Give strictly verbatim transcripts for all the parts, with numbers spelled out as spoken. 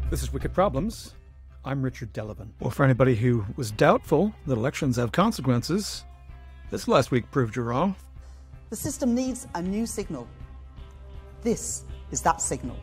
This is Wicked Problems. I'm Richard Delavan. Well, for anybody who was doubtful that elections have consequences, this last week proved you wrong. The system needs a new signal. This is that signal.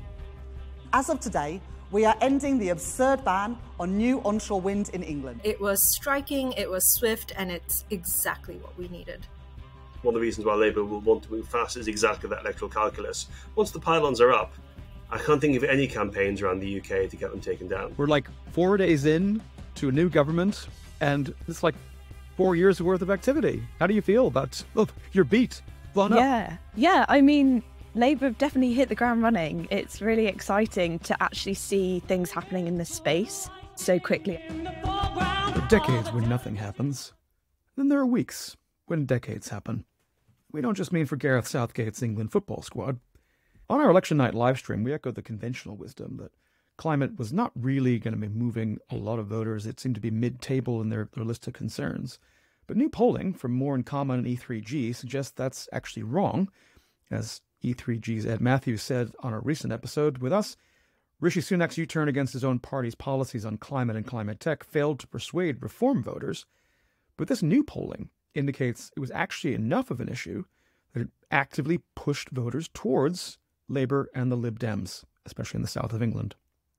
As of today, we are ending the absurd ban on new onshore wind in England. It was striking, it was swift, and it's exactly what we needed. One of the reasons why Labour will want to move fast is exactly that electoral calculus. Once the pylons are up, I can't think of any campaigns around the U K to get them taken down. We're like four days in to a new government, and it's like four years worth of activity. How do you feel about oh, your beat blown up? Yeah, yeah. I mean, Labour have definitely hit the ground running. It's really exciting to actually see things happening in this space so quickly. There are decades when nothing happens. Then there are weeks when decades happen. We don't just mean for Gareth Southgate's England football squad. On our election night live stream, we echoed the conventional wisdom that climate was not really going to be moving a lot of voters. It seemed to be mid-table in their, their list of concerns. But new polling from More in Common and E three G suggests that's actually wrong. As E three G's Ed Matthews said on a recent episode with us, Rishi Sunak's U-turn against his own party's policies on climate and climate tech failed to persuade reform voters. But this new polling indicates it was actually enough of an issue that it actively pushed voters towards Labour and the Lib Dems, especially in the south of England.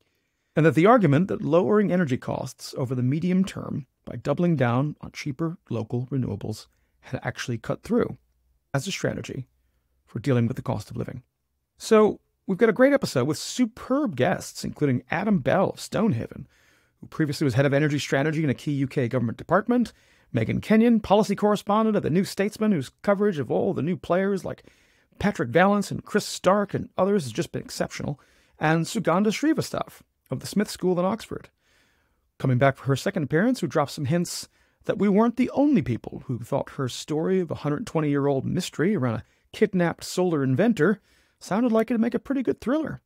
And that the argument that lowering energy costs over the medium term by doubling down on cheaper local renewables had actually cut through as a strategy for dealing with the cost of living. So we've got a great episode with superb guests, including Adam Bell of Stonehaven, who previously was head of energy strategy in a key U K government department, Megan Kenyon, policy correspondent at The New Statesman, whose coverage of all the new players like Patrick Vallance and Chris Stark and others has just been exceptional, and Sugandha Srivastava of the Smith School in Oxford, coming back for her second appearance, who dropped some hints that we weren't the only people who thought her story of a one hundred twenty-year-old mystery around a kidnapped solar inventor sounded like it'd make a pretty good thriller.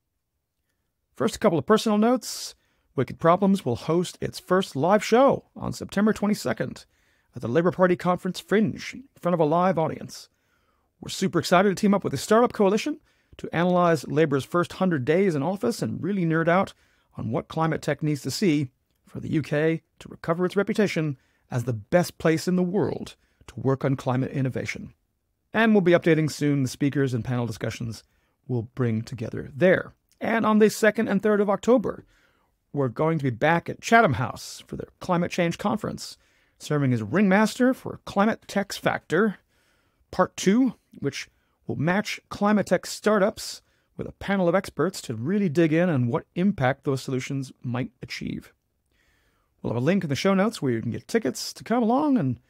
First, a couple of personal notes. Wicked Problems will host its first live show on September twenty-second at the Labour Party Conference Fringe in front of a live audience. We're super excited to team up with the Startup Coalition to analyze Labour's first one hundred days in office and really nerd out on what climate tech needs to see for the U K to recover its reputation as the best place in the world to work on climate innovation. And we'll be updating soon the speakers and panel discussions we'll bring together there. And on the second and third of October, we're going to be back at Chatham House for their Climate Change Conference, serving as ringmaster for Climate Tech's Factor Part two, which will match climate tech startups with a panel of experts to really dig in on what impact those solutions might achieve. We'll have a link in the show notes where you can get tickets to come along and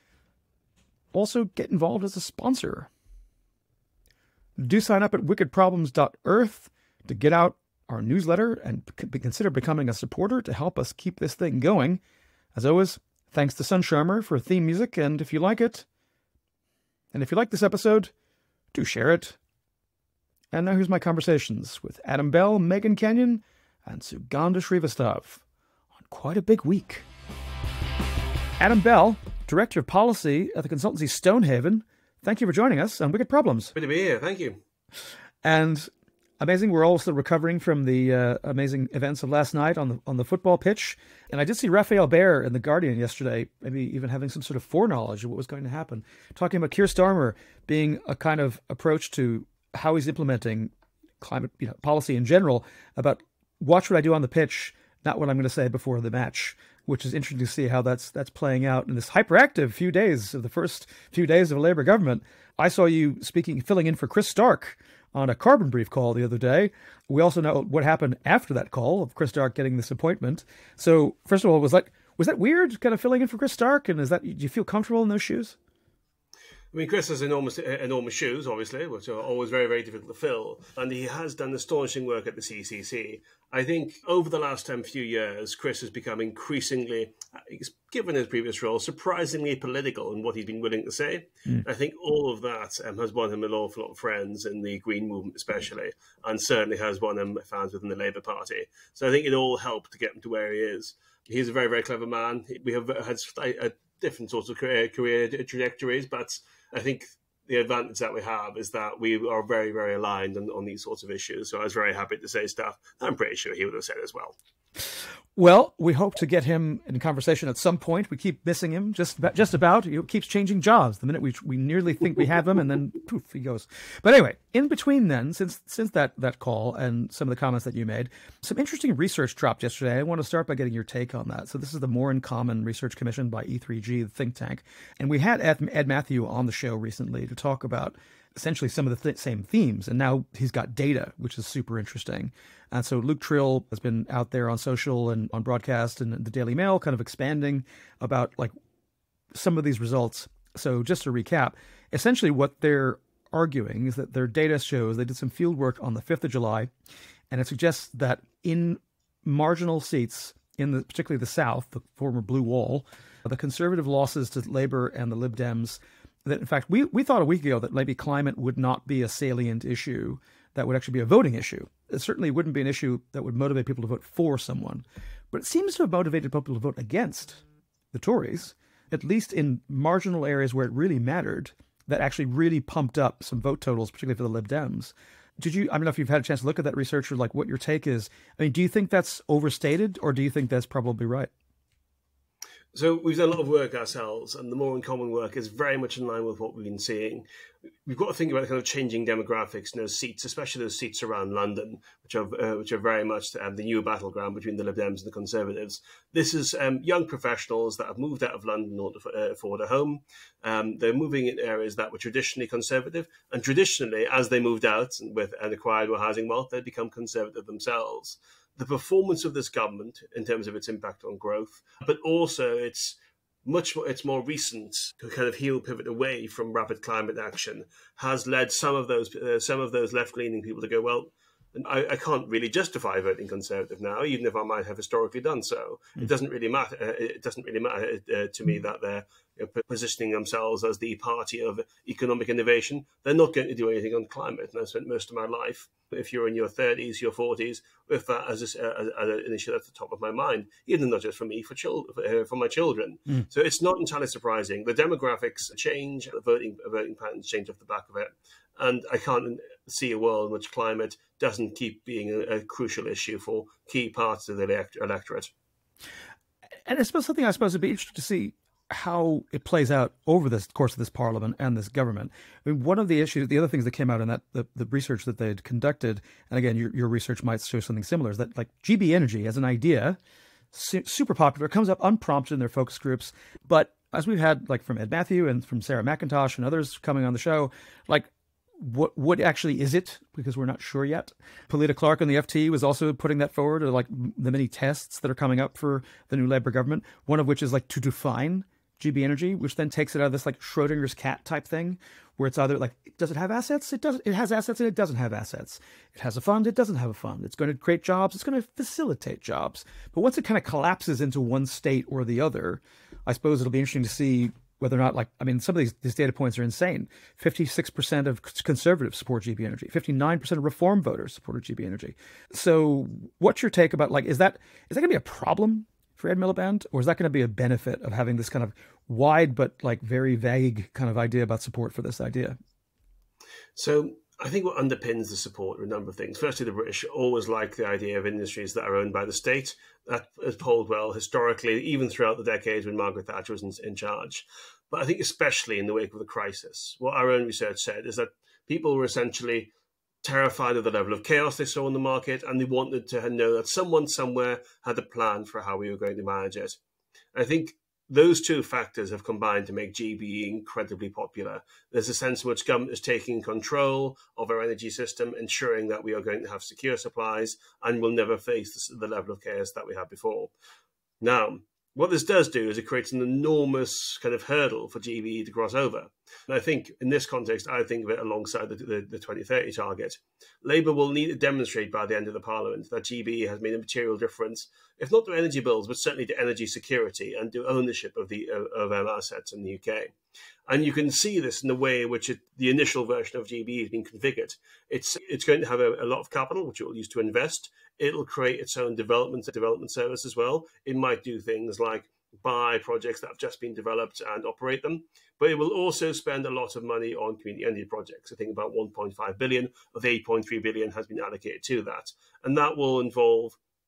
also get involved as a sponsor. Do sign up at wicked problems dot earth to get out our newsletter and consider becoming a supporter to help us keep this thing going. As always, thanks to Sun Sharmer for theme music, and if you like it, and if you like this episode, do share it. And now here's my conversations with Adam Bell, Megan Kenyon, and Sugandha Srivastava on quite a big week. Adam Bell, Director of Policy at the consultancy Stonehaven, thank you for joining us on Wicked Problems. Good to be here, thank you. And amazing, we're all still recovering from the uh, amazing events of last night on the on the football pitch. And I did see Raphael Baer in The Guardian yesterday, maybe even having some sort of foreknowledge of what was going to happen, talking about Keir Starmer being a kind of approach to how he's implementing climate you know, policy in general, about watch what I do on the pitch, not what I'm going to say before the match, which is interesting to see how that's that's playing out in this hyperactive few days of the first few days of a Labour government. I saw you speaking, filling in for Chris Stark on a Carbon Brief call the other day. We also know what happened after that call of Chris Stark getting this appointment. So first of all, was that was that weird, kind of filling in for Chris Stark? And is that, do you feel comfortable in those shoes? I mean, Chris has enormous, enormous shoes, obviously, which are always very, very difficult to fill. And he has done astonishing work at the C C C. I think over the last ten few years, Chris has become increasingly, given his previous role, surprisingly political in what he's been willing to say. Mm. I think all of that um, has won him an awful lot of friends in the Green movement especially, and certainly has won him fans within the Labour Party. So I think it all helped to get him to where he is. He's a very, very clever man. We have had a different sorts of career, career trajectories, but I think the advantage that we have is that we are very, very aligned on, on these sorts of issues. So I was very happy to say stuff I'm pretty sure he would have said as well. Well, we hope to get him in conversation at some point. We keep missing him, just about, just about. He keeps changing jobs. The minute we we nearly think we have him, and then poof, he goes. But anyway, in between then, since since that, that call and some of the comments that you made, some interesting research dropped yesterday. I want to start by getting your take on that. So this is the More in Common Research Commission by E three G, the think tank. And we had Ed, Ed Matthew on the show recently to talk about essentially some of the th- same themes. And now he's got data, which is super interesting. And so Luke Trill has been out there on social and on broadcast and the Daily Mail kind of expanding about like some of these results. So just to recap, essentially what they're arguing is that their data shows they did some field work on the fifth of July, and it suggests that in marginal seats in the particularly the South, the former Blue Wall, the Conservative losses to Labour and the Lib Dems, that in fact we, we thought a week ago that maybe climate would not be a salient issue, that would actually be a voting issue. It certainly wouldn't be an issue that would motivate people to vote for someone. But it seems to have motivated people to vote against the Tories, at least in marginal areas where it really mattered, that actually really pumped up some vote totals, particularly for the Lib Dems. Did you, I don't know if you've had a chance to look at that research or like what your take is. I mean, do you think that's overstated or do you think that's probably right? So we've done a lot of work ourselves, and the More in Common work is very much in line with what we've been seeing. We've got to think about the kind of changing demographics in those seats, especially those seats around London, which are uh, which are very much um, the new battleground between the Lib Dems and the Conservatives. This is um, young professionals that have moved out of London in order to uh, afford a home. Um, they're moving in areas that were traditionally Conservative, and traditionally, as they moved out and with and acquired more housing wealth, they become Conservative themselves. The performance of this government in terms of its impact on growth, but also its much more, its more recent kind of heel pivot away from rapid climate action has led some of those uh, some of those left-leaning people to go, well, I, I can't really justify voting Conservative now, even if I might have historically done so. Mm. It doesn't really matter. Uh, it doesn't really matter uh, to me that they're you know, positioning themselves as the party of economic innovation. They're not going to do anything on climate. And I spent most of my life, if you're in your thirties, your forties, with that as, a, as an issue at the top of my mind, even not just for me, for children, uh, for my children. Mm. So it's not entirely surprising. The demographics change, the voting voting patterns change off the back of it. And I can't see a world in which climate doesn't keep being a, a crucial issue for key parts of the elect- electorate. And I suppose something I suppose would be interesting to see how it plays out over the course of this parliament and this government. I mean, one of the issues, the other things that came out in that the, the research that they had conducted, and again, your, your research might show something similar, is that like G B Energy as an idea, su- super popular, comes up unprompted in their focus groups, but as we've had like from Ed Matthew and from Sarah McIntosh and others coming on the show, like what what actually is it? Because we're not sure yet. Polita Clark and the F T was also putting that forward, or like the many tests that are coming up for the new Labour government, one of which is like to define G B Energy, which then takes it out of this like Schrodinger's cat type thing, where it's either like, does it have assets? It doesn't. It has assets and it doesn't have assets. It has a fund. It doesn't have a fund. It's going to create jobs. It's going to facilitate jobs. But once it kind of collapses into one state or the other, I suppose it'll be interesting to see whether or not, like, I mean, some of these, these data points are insane. fifty-six percent of conservatives support G B Energy. fifty-nine percent of reform voters supported G B Energy. So what's your take about, like, is that is that going to be a problem for Ed Miliband, or is that going to be a benefit of having this kind of wide but, like, very vague kind of idea about support for this idea? So I think what underpins the support are a number of things. Firstly, the British always like the idea of industries that are owned by the state. That has polled well historically, even throughout the decades when Margaret Thatcher was in, in charge. But I think especially in the wake of the crisis, what our own research said is that people were essentially terrified of the level of chaos they saw in the market, and they wanted to know that someone somewhere had a plan for how we were going to manage it. I think those two factors have combined to make G B E incredibly popular. There's a sense in which government is taking control of our energy system, ensuring that we are going to have secure supplies and will never face the level of chaos that we had before. Now, what this does do is it creates an enormous kind of hurdle for G B E to cross over. And I think in this context, I think of it alongside the, the, the twenty thirty target. Labour will need to demonstrate by the end of the Parliament that G B E has made a material difference, if not to energy bills, but certainly to energy security and to ownership of the of um, assets in the U K. And you can see this in the way in which it, the initial version of G B E has been configured. It's it's going to have a, a lot of capital, which it will use to invest. It'll create its own development development service as well. It might do things like buy projects that have just been developed and operate them. But it will also spend a lot of money on community energy projects. I think about one point five billion of eight point three billion has been allocated to that. And that will involve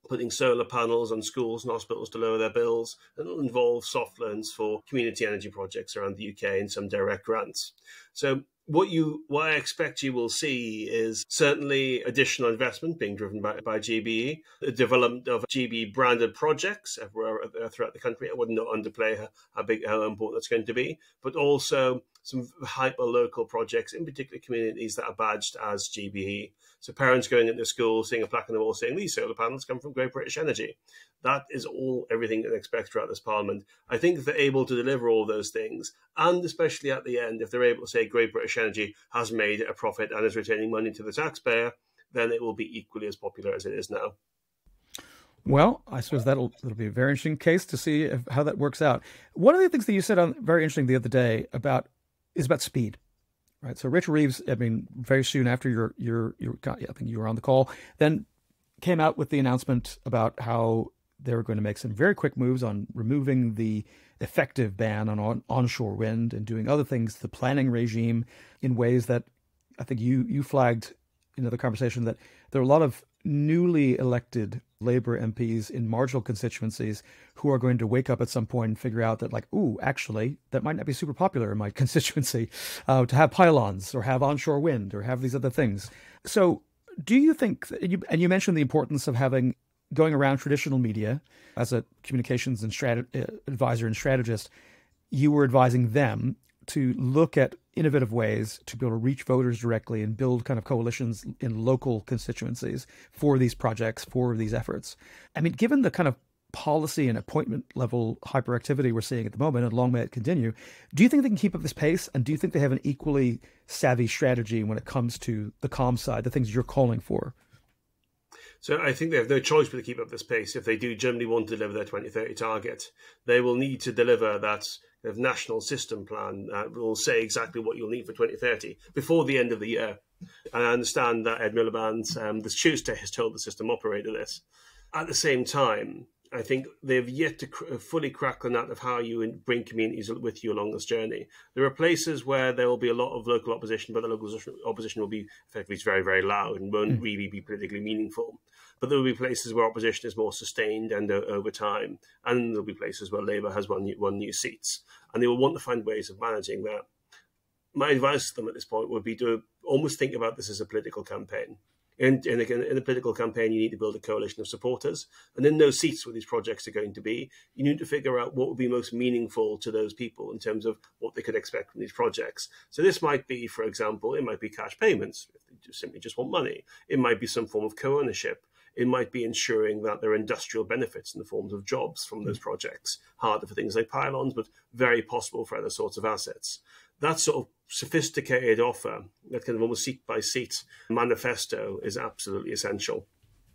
putting solar panels on schools and hospitals to lower their bills, and it'll involve soft loans for community energy projects around the U K and some direct grants. So what you, what I expect you will see is certainly additional investment being driven by, by G B E, the development of G B E branded projects everywhere throughout the country. I wouldn't underplay how, how big, how important that's going to be, but also some hyper local projects, in particular communities that are badged as G B E. So parents going into school, seeing a plaque on the wall saying these solar panels come from Great British Energy. That is all everything that I expect throughout this Parliament. I think if they're able to deliver all those things, and especially at the end, if they're able to say Great British Energy has made a profit and is retaining money to the taxpayer, then it will be equally as popular as it is now. Well, I suppose that'll, that'll be a very interesting case to see if, how that works out. One of the things that you said on very interesting the other day about is about speed. Right. So Rachel Reeves, I mean, very soon after your your your yeah, I think you were on the call, then came out with the announcement about how they were going to make some very quick moves on removing the effective ban on, on onshore wind and doing other things to the planning regime in ways that I think you you flagged in another conversation that there are a lot of newly elected Labour M Ps in marginal constituencies who are going to wake up at some point and figure out that, like, ooh, actually, that might not be super popular in my constituency uh, to have pylons or have onshore wind or have these other things. So do you think, that you, and you mentioned the importance of having, going around traditional media as a communications and strat, uh, advisor and strategist, you were advising them to look at innovative ways to be able to reach voters directly and build kind of coalitions in local constituencies for these projects, for these efforts. I mean, given the kind of policy and appointment level hyperactivity we're seeing at the moment, and long may it continue, do you think they can keep up this pace? And do you think they have an equally savvy strategy when it comes to the comm side, the things you're calling for? So I think they have no choice but to keep up this pace. If they do generally want to deliver their twenty thirty target, they will need to deliver that national system plan that will say exactly what you'll need for twenty thirty before the end of the year. And I understand that Ed Miliband, um, this Tuesday, has told the system operator this. At the same time, I think they've yet to cr- fully crack the nut of how you bring communities with you along this journey. There are places where there will be a lot of local opposition, but the local opposition will be effectively very, very loud and won't mm. really be politically meaningful. But there will be places where opposition is more sustained and uh, over time. And there will be places where Labour has won, won new seats. And they will want to find ways of managing that. My advice to them at this point would be to almost think about this as a political campaign. In, in, a, in a political campaign, you need to build a coalition of supporters. And in those seats where these projects are going to be, you need to figure out what would be most meaningful to those people in terms of what they could expect from these projects. So this might be, for example, it might be cash payments, if they just simply just want money. It might be some form of co-ownership. It might be ensuring that there are industrial benefits in the forms of jobs from those projects. Harder for things like pylons, but very possible for other sorts of assets. That sort of sophisticated offer, that kind of almost seat-by-seat manifesto, is absolutely essential.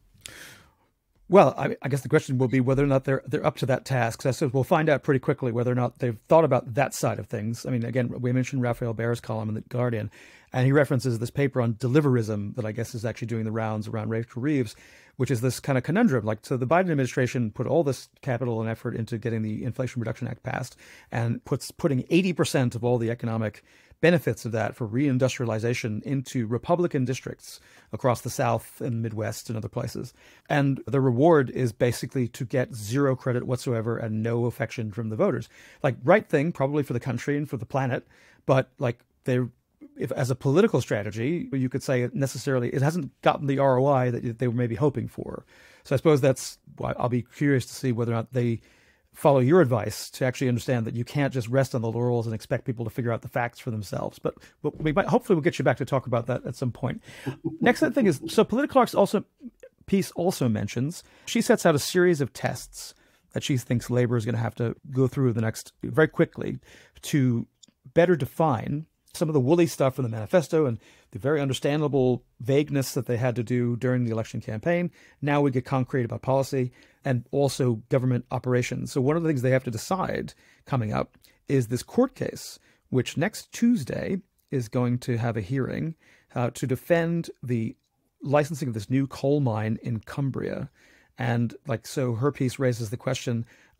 Well, I, I guess the question will be whether or not they're they're up to that task. So I suppose we'll find out pretty quickly whether or not they've thought about that side of things. I mean, again, we mentioned Raphael Baer's column in The Guardian, and he references this paper on deliverism that I guess is actually doing the rounds around Rachel Reeves, which is this kind of conundrum. Like, so the Biden administration put all this capital and effort into getting the Inflation Reduction Act passed and puts putting eighty percent of all the economic benefits of that for reindustrialization into Republican districts across the South and Midwest and other places. And the reward is basically to get zero credit whatsoever and no affection from the voters. Like, right thing, probably for the country and for the planet, but like they, if as a political strategy, you could say it necessarily, it hasn't gotten the R O I that they were maybe hoping for. So I suppose that's why I'll be curious to see whether or not they follow your advice to actually understand that you can't just rest on the laurels and expect people to figure out the facts for themselves. But, but we might, hopefully we'll get you back to talk about that at some point. Next thing is, so Political's also piece also mentions, she sets out a series of tests that she thinks Labour is going to have to go through the next, very quickly, to better define some of the woolly stuff from the manifesto and the very understandable vagueness that they had to do during the election campaign. Now we get concrete about policy and also government operations. So one of the things they have to decide coming up is this court case, which next Tuesday is going to have a hearing uh, to defend the licensing of this new coal mine in Cumbria. And like, so her piece raises the question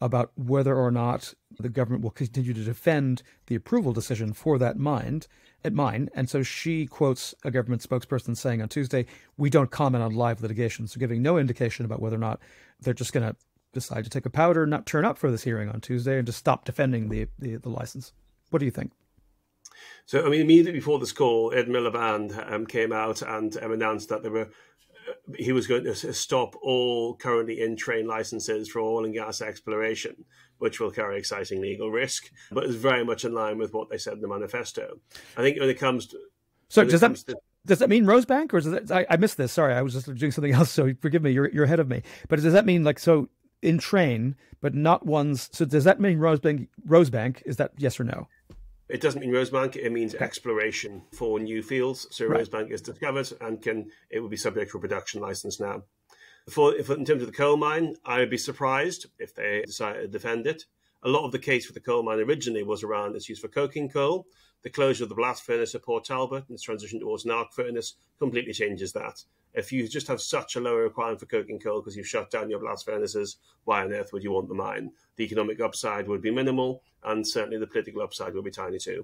about whether or not the government will continue to defend the approval decision for that mine, at mine. And so she quotes a government spokesperson saying on Tuesday, we don't comment on live litigation. So giving no indication about whether or not they're just going to decide to take a powder, not turn up for this hearing on Tuesday and just stop defending the, the, the license. What do you think? So, I mean, immediately before this call, Ed Miliband um, came out and um, announced that there were he was going to stop all currently in train licenses for oil and gas exploration, which will carry exciting legal risk, but is very much in line with what they said in the manifesto. I think when it comes to... So does that, to, does that mean Rosebank, or is that, I, I missed this, sorry, I was just doing something else, so forgive me, you're, you're ahead of me. But does that mean, like, so in train, but not ones, so does that mean Rosebank, Rosebank, is that yes or no? It doesn't mean Rosebank. It means exploration for new fields. So right. Rosebank is discovered and can it would be subject to a production license now. For, if, in terms of the coal mine, I would be surprised if they decided to defend it. A lot of the case for the coal mine originally was around its use for coking coal. The closure of the blast furnace at Port Talbot and its transition towards an arc furnace completely changes that. If you just have such a low requirement for coking coal because you've shut down your blast furnaces, why on earth would you want the mine? The economic upside would be minimal, and certainly the political upside will be tiny too.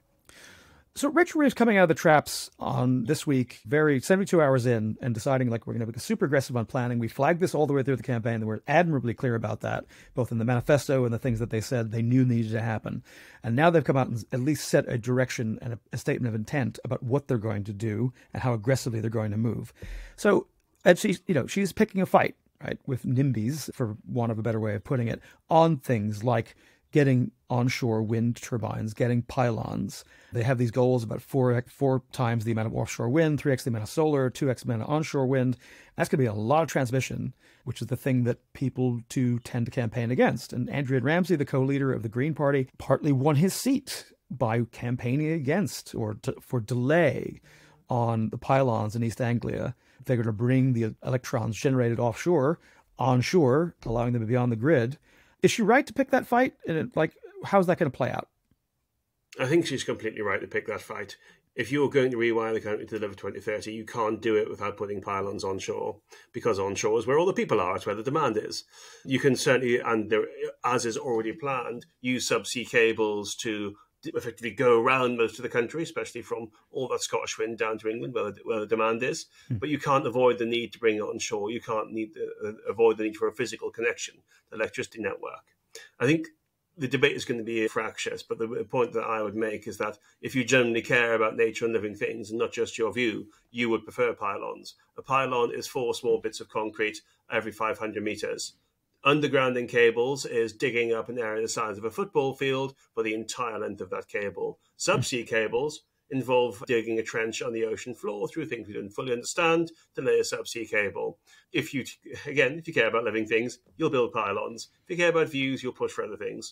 So Richard is coming out of the traps on this week, very seventy-two hours in, and deciding like we're going to be super aggressive on planning. We flagged this all the way through the campaign. They were admirably clear about that, both in the manifesto and the things that they said they knew needed to happen. And now they've come out and at least set a direction and a, a statement of intent about what they're going to do and how aggressively they're going to move. So, and she's, you know, she's picking a fight, right, with NIMBYs, for want of a better way of putting it, on things like getting onshore wind turbines, getting pylons. They have these goals about four four times the amount of offshore wind, three x the amount of solar, two x the amount of onshore wind. That's going to be a lot of transmission, which is the thing that people too tend to campaign against. And Andrea Ramsey, the co-leader of the Green Party, partly won his seat by campaigning against or to, for delay on the pylons in East Anglia. They're going to bring the electrons generated offshore onshore, allowing them to be on the grid. Is she right to pick that fight? And like, how's that going to play out? I think she's completely right to pick that fight. If you're going to rewire the country to deliver twenty thirty, you can't do it without putting pylons onshore, because onshore is where all the people are. It's where the demand is. You can certainly, and there, as is already planned, use subsea cables to effectively go around most of the country, especially from all that Scottish wind down to England, where the, where the demand is. Mm. But you can't avoid the need to bring it onshore. You can't need the, uh, avoid the need for a physical connection to the electricity network. I think the debate is going to be fractious, but the point that I would make is that if you genuinely care about nature and living things, and not just your view, you would prefer pylons. A pylon is four small bits of concrete every five hundred meters. Undergrounding cables is digging up an area the size of a football field for the entire length of that cable. Subsea cables involve digging a trench on the ocean floor through things we don't fully understand to lay a subsea cable. If you, again, if you care about living things, you'll build pylons. If you care about views, you'll push for other things.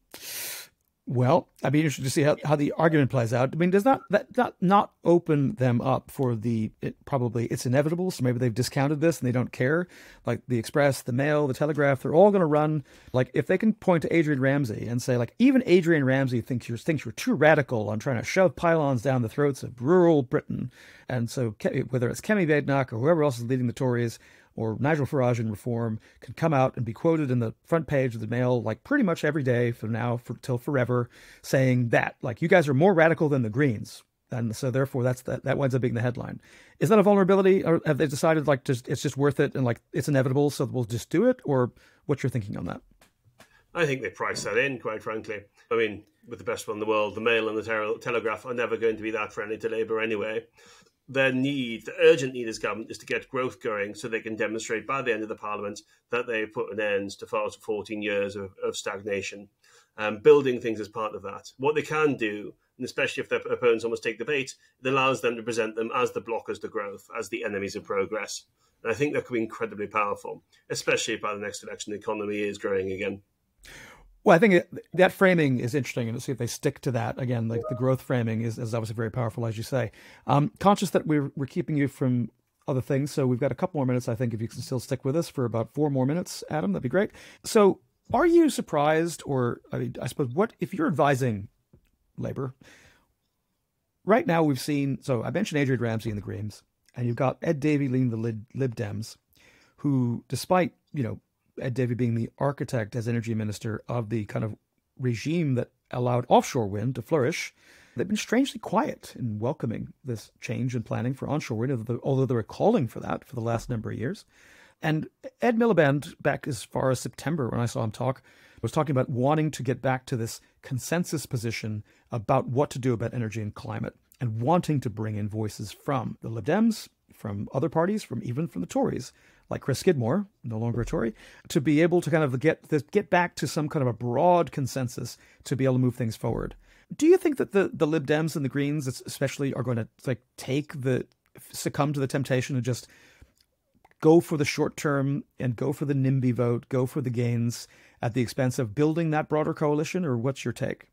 Well, I'd be interested to see how, how the argument plays out. I mean, does that, that, that not open them up for the, it probably, it's inevitable, so maybe they've discounted this and they don't care. Like the Express, the Mail, the Telegraph, they're all going to run, like if they can point to Adrian Ramsey and say, like, even Adrian Ramsey thinks you're, thinks you're too radical on trying to shove pylons down the throats of rural Britain. And so whether it's Kemi Badenoch or whoever else is leading the Tories, or Nigel Farage in Reform, can come out and be quoted in the front page of the Mail like pretty much every day from now for, till forever, saying that, like, you guys are more radical than the Greens. And so therefore that's that, that winds up being the headline. Is that a vulnerability, or have they decided like just it's just worth it and like it's inevitable, so we'll just do it? Or what's your thinking on that? I think they priced that in, quite frankly. I mean, with the best one in the world, the Mail and the Tele- Telegraph are never going to be that friendly to Labour anyway. Their need, the urgent need as government, is to get growth going so they can demonstrate by the end of the Parliament that they've put an end to fourteen years of, of stagnation. Um, building things as part of that. What they can do, and especially if their opponents almost take the bait, it allows them to present them as the blockers to growth, as the enemies of progress. And I think that could be incredibly powerful, especially if by the next election the economy is growing again. Well, I think it, that framing is interesting, and to see if they stick to that. Again, like the growth framing is, is obviously very powerful, as you say. Um, conscious that we're, we're keeping you from other things, so we've got a couple more minutes, I think, if you can still stick with us for about four more minutes, Adam, that'd be great. So are you surprised, or I, mean, I suppose, what if you're advising Labour? Right now we've seen, so I mentioned Adrian Ramsey and the Greens, and you've got Ed Davey leading the Lib, Lib Dems, who, despite, you know, Ed Davey being the architect as energy minister of the kind of regime that allowed offshore wind to flourish, they've been strangely quiet in welcoming this change in planning for onshore wind, although they were calling for that for the last number of years. And Ed Miliband, back as far as September when I saw him talk, was talking about wanting to get back to this consensus position about what to do about energy and climate, and wanting to bring in voices from the Lib Dems, from other parties, from even from the Tories, like Chris Skidmore, no longer a Tory, to be able to kind of get this, get back to some kind of a broad consensus to be able to move things forward. Do you think that the, the Lib Dems and the Greens especially are going to like take the, succumb to the temptation and just go for the short term and go for the NIMBY vote, go for the gains at the expense of building that broader coalition? Or what's your take?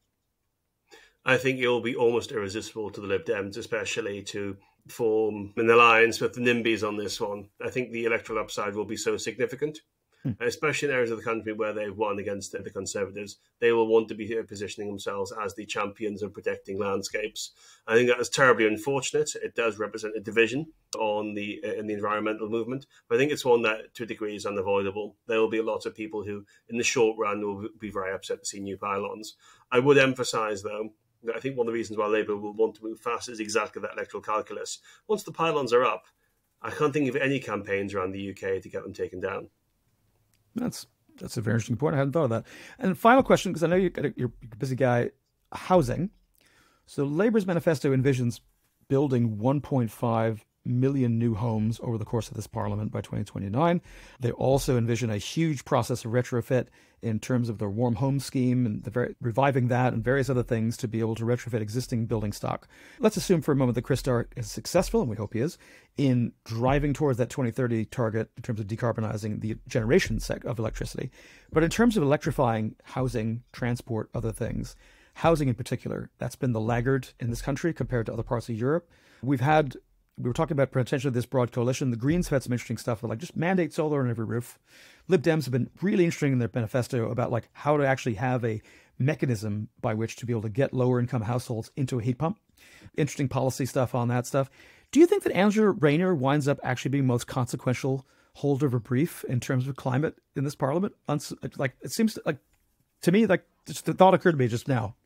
I think it will be almost irresistible to the Lib Dems, especially to form an alliance with the NIMBYs on this one. I think the electoral upside will be so significant, hmm. especially in areas of the country where they've won against the Conservatives. They will want to be positioning themselves as the champions of protecting landscapes. I think that is terribly unfortunate. It does represent a division on the in the environmental movement, but I think it's one that, to a degree, is unavoidable. There will be a lot of people who, in the short run, will be very upset to see new pylons. I would emphasise, though, I think one of the reasons why Labour will want to move fast is exactly that electoral calculus. Once the pylons are up, I can't think of any campaigns around the U K to get them taken down. That's that's a very interesting point. I hadn't thought of that. And final question, because I know you're, you're a busy guy, housing. So Labour's manifesto envisions building one point five million new homes over the course of this parliament by twenty twenty-nine. They also envision a huge process of retrofit in terms of their warm home scheme and the very, reviving that and various other things to be able to retrofit existing building stock. Let's assume for a moment that Chris Stark is successful, and we hope he is, in driving towards that twenty thirty target in terms of decarbonizing the generation sec of electricity. But in terms of electrifying housing, transport, other things, housing in particular, that's been the laggard in this country compared to other parts of Europe. We've had We were talking about potentially this broad coalition. The Greens have had some interesting stuff, like just mandate solar on every roof. Lib Dems have been really interesting in their manifesto about like how to actually have a mechanism by which to be able to get lower income households into a heat pump. Interesting policy stuff on that stuff. Do you think that Angela Rayner winds up actually being most consequential holder of a brief in terms of climate in this parliament? Like it seems like to me, like just the thought occurred to me just now.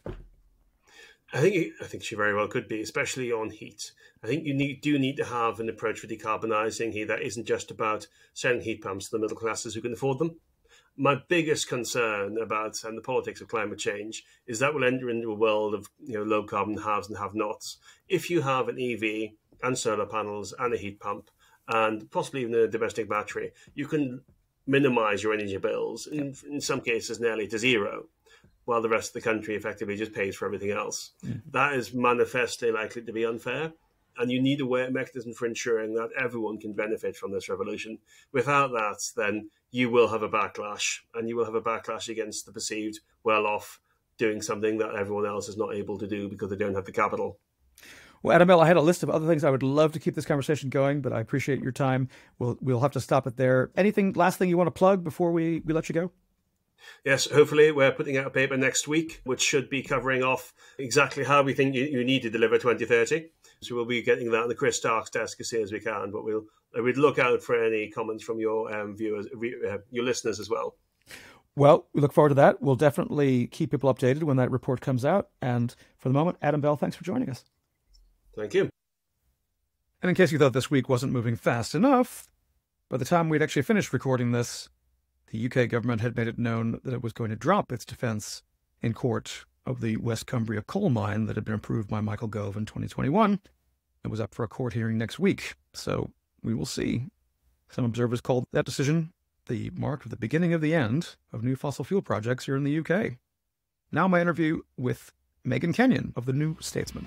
I think I think she very well could be, especially on heat. I think you need, do need to have an approach for decarbonising here that isn't just about selling heat pumps to the middle classes who can afford them. My biggest concern about and the politics of climate change is that we'll enter into a world of you know low carbon haves and have-nots. If you have an E V and solar panels and a heat pump and possibly even a domestic battery, you can minimise your energy bills, in, in some cases nearly to zero, while the rest of the country effectively just pays for everything else. Mm. That is manifestly likely to be unfair, and you need a way, a mechanism for ensuring that everyone can benefit from this revolution. Without that, then you will have a backlash, and you will have a backlash against the perceived well-off doing something that everyone else is not able to do because they don't have the capital. Well, Adam L., I had a list of other things I would love to keep this conversation going, but I appreciate your time. We'll we'll have to stop it there. Anything, last thing you want to plug before we, we let you go? Yes, hopefully we're putting out a paper next week, which should be covering off exactly how we think you, you need to deliver twenty thirty. So we'll be getting that on the Chris Stark's desk as soon as we can. But we'll we'd look out for any comments from your um, viewers, uh, your listeners as well. Well, we look forward to that. We'll definitely keep people updated when that report comes out. And for the moment, Adam Bell, thanks for joining us. Thank you. And in case you thought this week wasn't moving fast enough, by the time we'd actually finished recording this, the U K government had made it known that it was going to drop its defence in court of the West Cumbria coal mine that had been approved by Michael Gove in twenty twenty-one. It was up for a court hearing next week, so we will see. Some observers called that decision the mark of the beginning of the end of new fossil fuel projects here in the U K. Now my interview with Megan Kenyon of the New Statesman.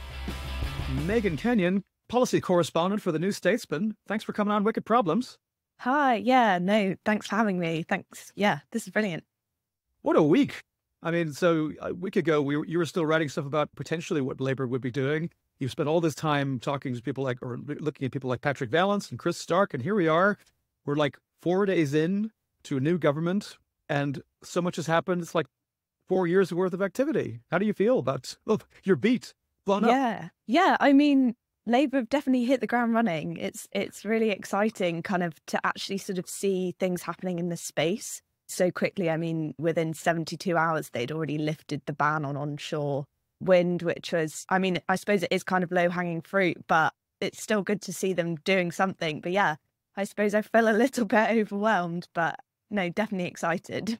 Megan Kenyon, policy correspondent for the New Statesman. Thanks for coming on Wicked Problems. Hi, yeah, no, thanks for having me. Thanks. Yeah, this is brilliant. What a week. I mean, so a week ago, we were, you were still writing stuff about potentially what Labour would be doing. You've spent all this time talking to people like, or looking at people like Patrick Vallance and Chris Stark, and here we are. We're like four days in to a new government, and so much has happened. It's like four years worth of activity. How do you feel about oh, your beat blown up? Yeah, yeah. I mean, Labour have definitely hit the ground running. It's it's really exciting kind of to actually sort of see things happening in this space so quickly. I mean, within seventy-two hours, they'd already lifted the ban on onshore wind, which was, I mean, I suppose it is kind of low-hanging fruit, but it's still good to see them doing something. But yeah, I suppose I feel a little bit overwhelmed, but no, definitely excited.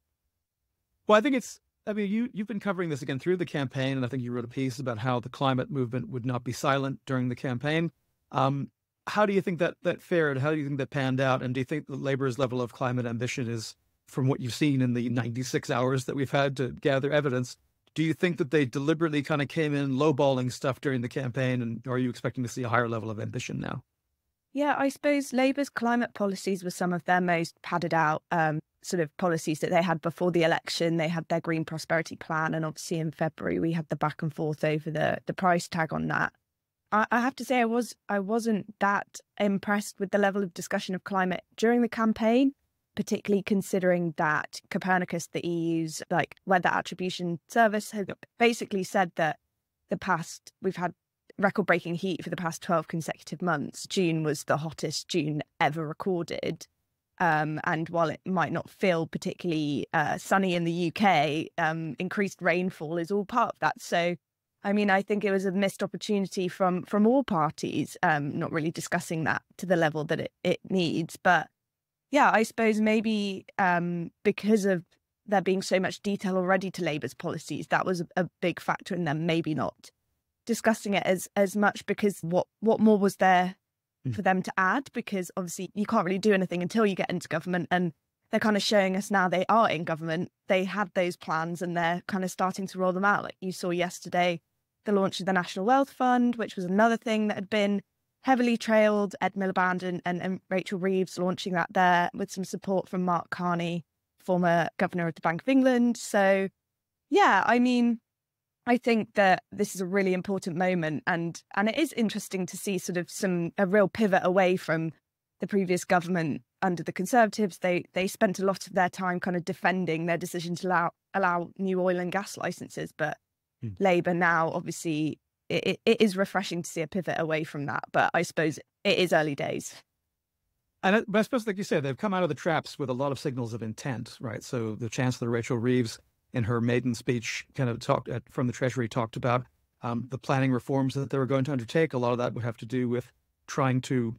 Well, I think it's, I mean, you, you've been covering this again through the campaign, and I think you wrote a piece about how the climate movement would not be silent during the campaign. Um, how do you think that that fared? How do you think that panned out? And do you think that Labour's level of climate ambition is, from what you've seen in the ninety-six hours that we've had to gather evidence, do you think that they deliberately kind of came in lowballing stuff during the campaign, and are you expecting to see a higher level of ambition now? Yeah, I suppose Labour's climate policies were some of their most padded out um, sort of policies that they had before the election. They had their Green Prosperity Plan, and obviously in February we had the back and forth over the the price tag on that. I, I have to say I was I wasn't that impressed with the level of discussion of climate during the campaign, particularly considering that Copernicus, the E U's like weather attribution service, had basically said that the past we've had record-breaking heat for the past twelve consecutive months. June was the hottest June ever recorded. Um, and while it might not feel particularly uh, sunny in the U K, um, increased rainfall is all part of that. So, I mean, I think it was a missed opportunity from from all parties, um, not really discussing that to the level that it, it needs. But yeah, I suppose maybe um, because of there being so much detail already to Labour's policies, that was a, a big factor in them maybe not discussing it as as much, because what what more was there for them to add? Because obviously you can't really do anything until you get into government, and they're kind of showing us now they are in government. They had those plans and they're kind of starting to roll them out. Like you saw yesterday, the launch of the National Wealth Fund, which was another thing that had been heavily trailed. Ed Miliband and, and, and Rachel Reeves launching that there with some support from Mark Carney, former governor of the Bank of England. So yeah, I mean, I think that this is a really important moment, and and it is interesting to see sort of some a real pivot away from the previous government under the Conservatives. They they spent a lot of their time kind of defending their decision to allow allow new oil and gas licenses, but mm. Labour now, obviously, it, it, it is refreshing to see a pivot away from that. But I suppose it is early days. And I, but I suppose, like you said, they've come out of the traps with a lot of signals of intent, right? So the Chancellor Rachel Reeves, in her maiden speech, kind of talked at, from the Treasury, talked about um, the planning reforms that they were going to undertake. A lot of that would have to do with trying to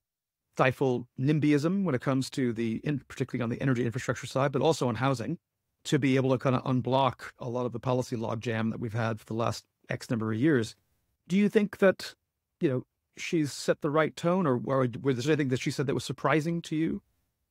stifle NIMBYism when it comes to the, in, particularly on the energy infrastructure side, but also on housing, to be able to kind of unblock a lot of the policy logjam that we've had for the last X number of years. Do you think that, you know, she's set the right tone, or, or was there anything that she said that was surprising to you?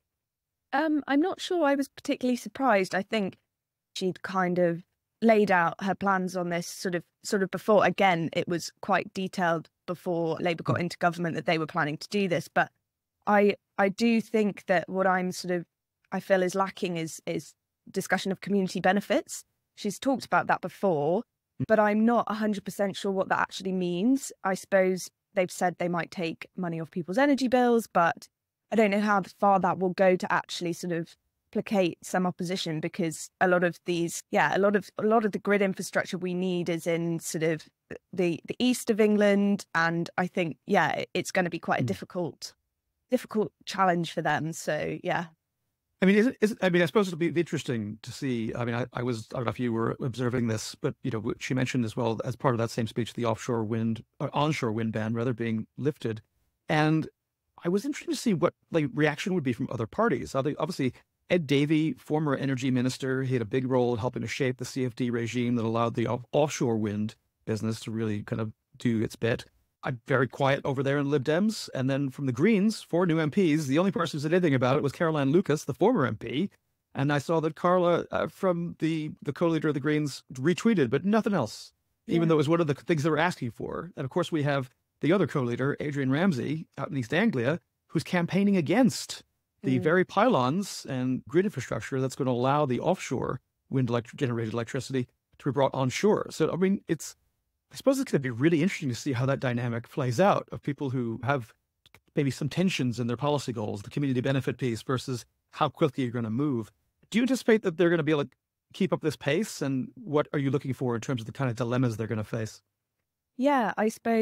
Um, I'm not sure I was particularly surprised. I think she'd kind of laid out her plans on this sort of sort of before. Again, it was quite detailed before Labour got into government that they were planning to do this. But I I do think that what I'm sort of I feel is lacking is is discussion of community benefits. She's talked about that before, but I'm not one hundred percent sure what that actually means. I suppose they've said they might take money off people's energy bills, but I don't know how far that will go to actually sort of placate some opposition, because a lot of these, yeah, a lot of a lot of the grid infrastructure we need is in sort of the the east of England, and I think yeah, it's going to be quite a difficult difficult challenge for them. So yeah. I mean, is it, is it, I mean, I suppose it'll be interesting to see. I mean, I, I was, I don't know if you were observing this, but, you know, she mentioned as well, as part of that same speech, the offshore wind, or onshore wind ban, rather, being lifted. And I was interested to see what like reaction would be from other parties. Obviously, Ed Davey, former energy minister, he had a big role in helping to shape the C F D regime that allowed the off- offshore wind business to really kind of do its bit. I'm very quiet over there in Lib Dems. And then from the Greens, four new M Ps, the only person who said anything about it was Caroline Lucas, the former M P. And I saw that Carla uh, from the, the co-leader of the Greens retweeted, but nothing else, yeah. even though it was one of the things they were asking for. And of course, we have the other co-leader, Adrian Ramsey, out in East Anglia, who's campaigning against the mm. very pylons and grid infrastructure that's going to allow the offshore wind elect- generated electricity to be brought onshore. So, I mean, it's, I suppose it's going to be really interesting to see how that dynamic plays out, of people who have maybe some tensions in their policy goals, the community benefit piece versus how quickly you're going to move. Do you anticipate that they're going to be able to keep up this pace? And what are you looking for in terms of the kind of dilemmas they're going to face? Yeah, I suppose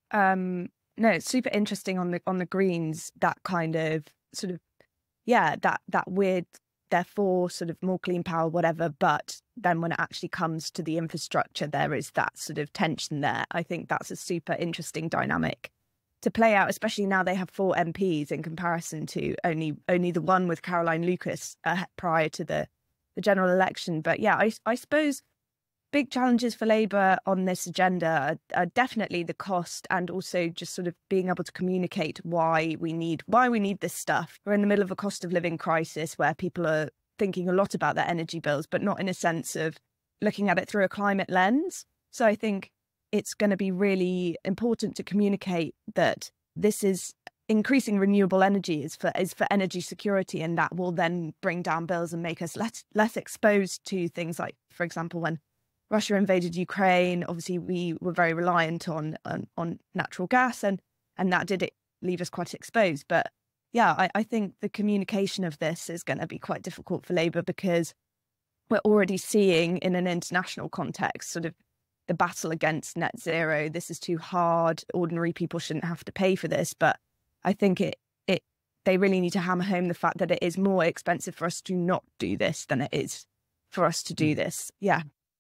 Um, no, it's super interesting on the on the Greens, that kind of sort of, yeah, that that weird, therefore sort of more clean power, whatever. But then when it actually comes to the infrastructure, there is that sort of tension there. I think that's a super interesting dynamic to play out, especially now they have four M Ps in comparison to only only the one with Caroline Lucas uh, prior to the, the general election. But yeah, I, I suppose big challenges for Labour on this agenda are, are definitely the cost, and also just sort of being able to communicate why we need why we need this stuff. We're in the middle of a cost of living crisis where people are thinking a lot about their energy bills, but not in a sense of looking at it through a climate lens. So I think it's going to be really important to communicate that this is increasing renewable energy is for is for energy security, and that will then bring down bills and make us less less exposed to things like, for example, when Russia invaded Ukraine, obviously we were very reliant on on, on natural gas, and and that did it leave us quite exposed. But yeah, I, I think the communication of this is going to be quite difficult for Labour, because we're already seeing in an international context sort of the battle against net zero. This is too hard. Ordinary people shouldn't have to pay for this. But I think it it they really need to hammer home the fact that it is more expensive for us to not do this than it is for us to do this. Yeah.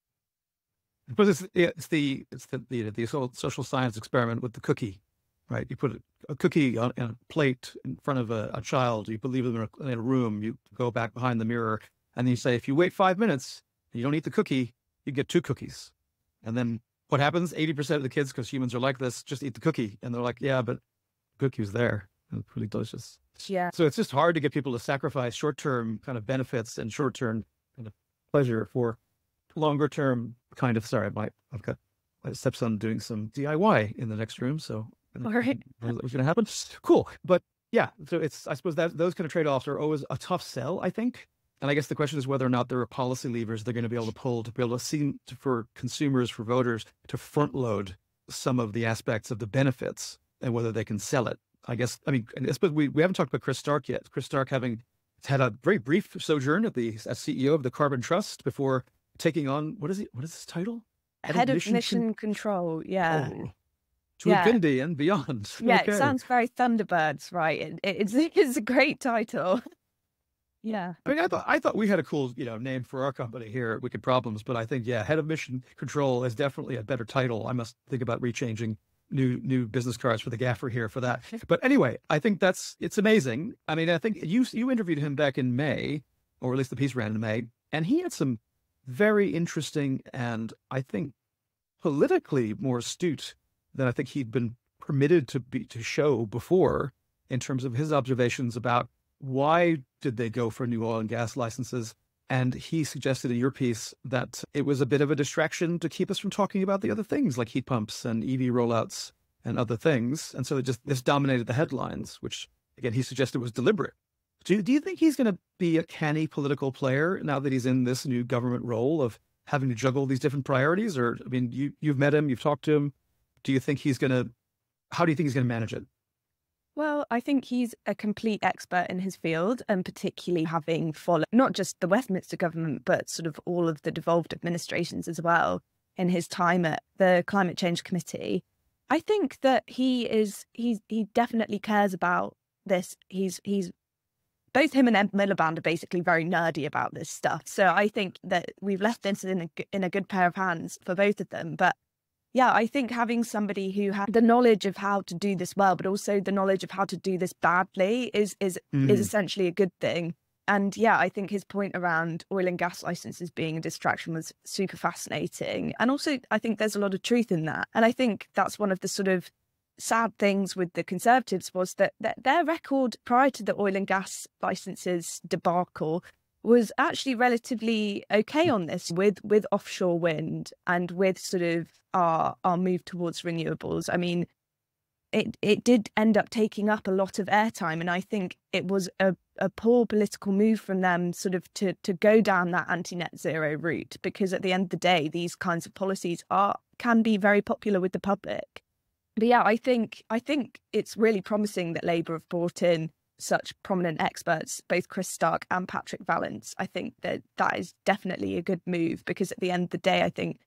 But it's, yeah, it's the it's the, the the social science experiment with the cookie, right? You put a cookie on, on a plate in front of a, a child. You leave them in a, in a room. You go back behind the mirror, and then you say, if you wait five minutes and you don't eat the cookie, you get two cookies. And then what happens? eighty percent of the kids, because humans are like this, just eat the cookie, and they're like, yeah, but the cookie was there. It's really delicious. Yeah. So it's just hard to get people to sacrifice short-term kind of benefits and short-term kind of pleasure for longer term kind of, sorry, my, I've got my stepson doing some D I Y in the next room. So all right, what's going to happen? Cool. But yeah, so it's, I suppose that those kind of trade-offs are always a tough sell, I think. And I guess the question is whether or not there are policy levers they're going to be able to pull to be able to see to, for consumers, for voters, to front load some of the aspects of the benefits, and whether they can sell it. I guess, I mean, I suppose we, we haven't talked about Chris Stark yet. Chris Stark having had a very brief sojourn at the as C E O of the Carbon Trust before taking on, what is he? What is his title? Head, Head of Mission, mission con- Control. Yeah. Oh, to yeah. infinity and beyond. Yeah, okay. It sounds very Thunderbirds, right? It, it's it's a great title. Yeah. I mean, I thought I thought we had a cool, you know, name for our company here at Wicked Problems, but I think, yeah, Head of Mission Control is definitely a better title. I must think about rechanging new new business cards for the gaffer here for that. But anyway, I think that's it's amazing. I mean, I think you you interviewed him back in May, or at least the piece ran in May, and he had some very interesting and I think politically more astute than I think he'd been permitted to be to show before, in terms of his observations about why did they go for new oil and gas licenses. And he suggested in your piece that it was a bit of a distraction to keep us from talking about the other things like heat pumps and E V rollouts and other things. And so it just this dominated the headlines, which again he suggested was deliberate. Do, do you think he's going to be a canny political player now that he's in this new government role of having to juggle these different priorities? Or, I mean, you, you've met him, you've talked to him. Do you think he's going to, how do you think he's going to manage it? Well, I think he's a complete expert in his field, and particularly having followed not just the Westminster government, but sort of all of the devolved administrations as well in his time at the Climate Change Committee. I think that he is, he's, he definitely cares about this. He's, he's, Both him and Ed Miliband are basically very nerdy about this stuff. So I think that we've left this in a, in a good pair of hands for both of them. But yeah, I think having somebody who has the knowledge of how to do this well, but also the knowledge of how to do this badly is is mm. is essentially a good thing. And yeah, I think his point around oil and gas licenses being a distraction was super fascinating. And also, I think there's a lot of truth in that. And I think that's one of the sort of sad things with the Conservatives was that, that their record prior to the oil and gas licenses debacle was actually relatively okay on this with, with offshore wind and with sort of our, our move towards renewables. I mean, it, it did end up taking up a lot of airtime, and I think it was a, a poor political move from them sort of to, to go down that anti-net zero route, because at the end of the day, these kinds of policies are can be very popular with the public. But yeah, I think I think it's really promising that Labour have brought in such prominent experts, both Chris Stark and Patrick Vallance. I think that that is definitely a good move, because at the end of the day, I think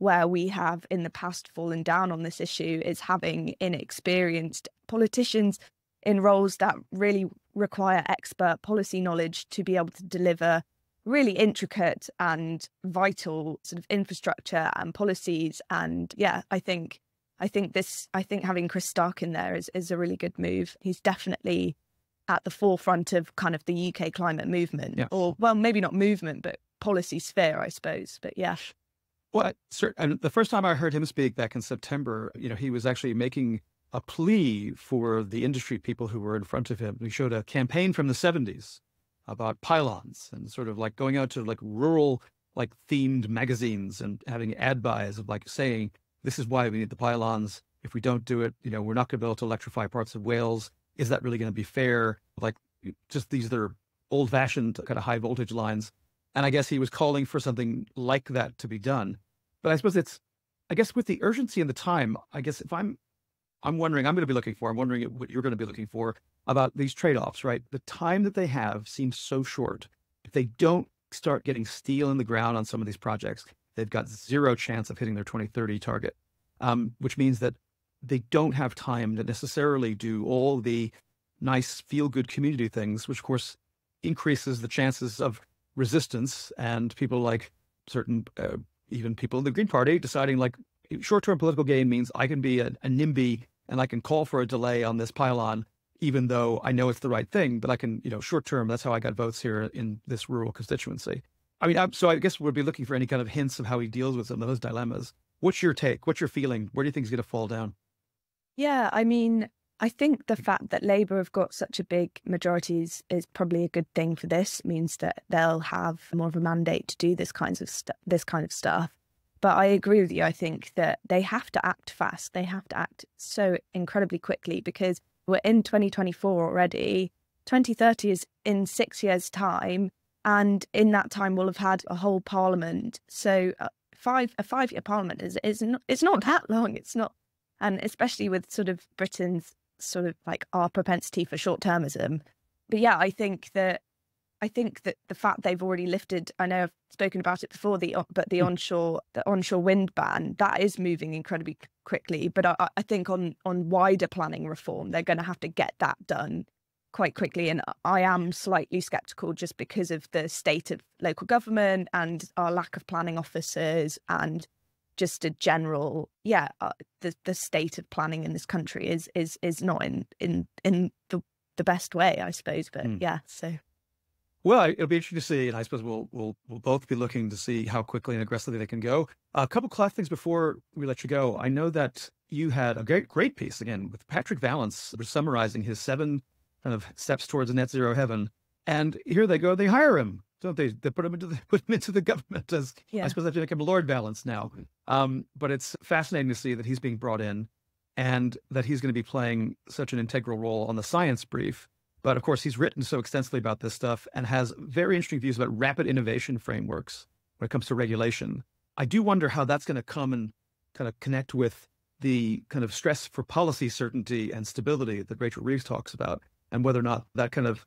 where we have in the past fallen down on this issue is having inexperienced politicians in roles that really require expert policy knowledge to be able to deliver really intricate and vital sort of infrastructure and policies. And yeah, I think I think this I think having Chris Stark in there is, is a really good move. He's definitely at the forefront of kind of the U K climate movement, yeah. or well, maybe not movement, but policy sphere, I suppose. But yeah. Well, sir, and the first time I heard him speak back in September, you know, he was actually making a plea for the industry people who were in front of him. He showed a campaign from the seventies about pylons and sort of like going out to like rural, like themed magazines and having ad buys of like saying, this is why we need the pylons. If we don't do it, you know, we're not going to be able to electrify parts of Wales. Is that really going to be fair? Like just these are old fashioned kind of high voltage lines. And I guess he was calling for something like that to be done. But I suppose it's, I guess with the urgency and the time, I guess if I'm, I'm wondering, I'm going to be looking for, I'm wondering what you're going to be looking for about these trade-offs, right? The time that they have seems so short. If they don't start getting steel in the ground on some of these projects, they've got zero chance of hitting their twenty thirty target, um, which means that they don't have time to necessarily do all the nice feel-good community things, which of course increases the chances of resistance and people like certain, uh, even people in the Green Party deciding like short-term political gain means I can be a, a NIMBY and I can call for a delay on this pylon, even though I know it's the right thing, but I can, you know, short-term, that's how I got votes here in this rural constituency. I mean, I'm, so I guess we'll be looking for any kind of hints of how he deals with some of those dilemmas. What's your take? What's your feeling? Where do you think he's going to fall down? Yeah, I mean, I think the fact that Labour have got such a big majority is, is probably a good thing for this. It means that they'll have more of a mandate to do this kinds of st- this kind of stuff. But I agree with you. I think that they have to act fast. They have to act so incredibly quickly because we're in twenty twenty-four already. twenty thirty is in six years' time. And in that time, we'll have had a whole parliament. So uh, five a five-year parliament is, is not, it's not that long. It's not. And especially with sort of Britain's sort of like our propensity for short-termism. But yeah, I think that I think that the fact they've already lifted, I know I've spoken about it before, the but the onshore the onshore wind ban, that is moving incredibly quickly. But I, I think on on wider planning reform, they're going to have to get that done quite quickly. And I am slightly sceptical just because of the state of local government and our lack of planning officers and just a general, yeah, uh, the the state of planning in this country is is is not in in in the the best way, I suppose. But mm. yeah, so. Well, it'll be interesting to see, and I suppose we'll we'll we'll both be looking to see how quickly and aggressively they can go. Uh, a couple of class things before we let you go. I know that you had a great great piece again with Patrick Vallance, summarizing his seven kind of steps towards a net zero heaven, and here they go, they hire him, don't they? They put him into the put him into the government as yeah. I suppose they've become Lord Vallance now. Um, but it's fascinating to see that he's being brought in, and that he's going to be playing such an integral role on the science brief. But of course, he's written so extensively about this stuff and has very interesting views about rapid innovation frameworks when it comes to regulation. I do wonder how that's going to come and kind of connect with the kind of stress for policy certainty and stability that Rachel Reeves talks about, and whether or not that kind of,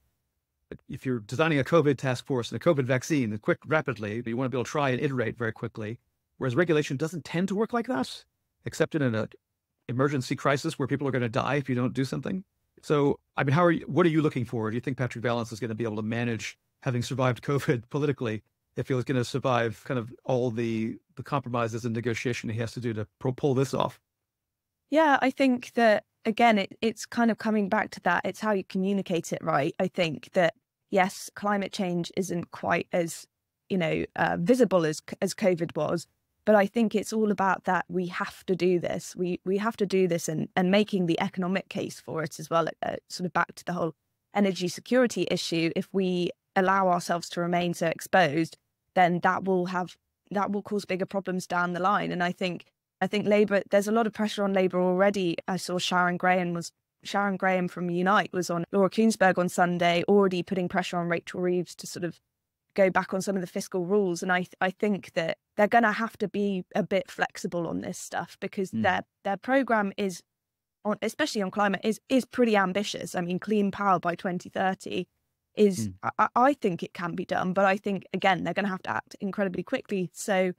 if you're designing a COVID task force and a COVID vaccine quick, rapidly, you want to be able to try and iterate very quickly, whereas regulation doesn't tend to work like that, except in an emergency crisis where people are going to die if you don't do something. So, I mean, how are you, what are you looking for? Do you think Patrick Vallance is going to be able to manage, having survived COVID politically, if he was going to survive kind of all the, the compromises and negotiation he has to do to pull this off? Yeah, I think that, again, it, it's kind of coming back to that. It's how you communicate it, right? I think that, yes, climate change isn't quite as, you know, uh, visible as as COVID was. But I think it's all about that we have to do this. We we have to do this and, and making the economic case for it as well, uh, sort of back to the whole energy security issue. If we allow ourselves to remain so exposed, then that will have that will cause bigger problems down the line. And I think I think Labour, there's a lot of pressure on Labour already. I saw Sharon Graham was Sharon Graham from Unite was on Laura Kuenssberg on Sunday, already putting pressure on Rachel Reeves to sort of go back on some of the fiscal rules. And I I think that they're going to have to be a bit flexible on this stuff because mm. their their programme is, on, especially on climate, is is pretty ambitious. I mean, clean power by twenty thirty is, mm. I, I think it can be done. But I think, again, they're going to have to act incredibly quickly. So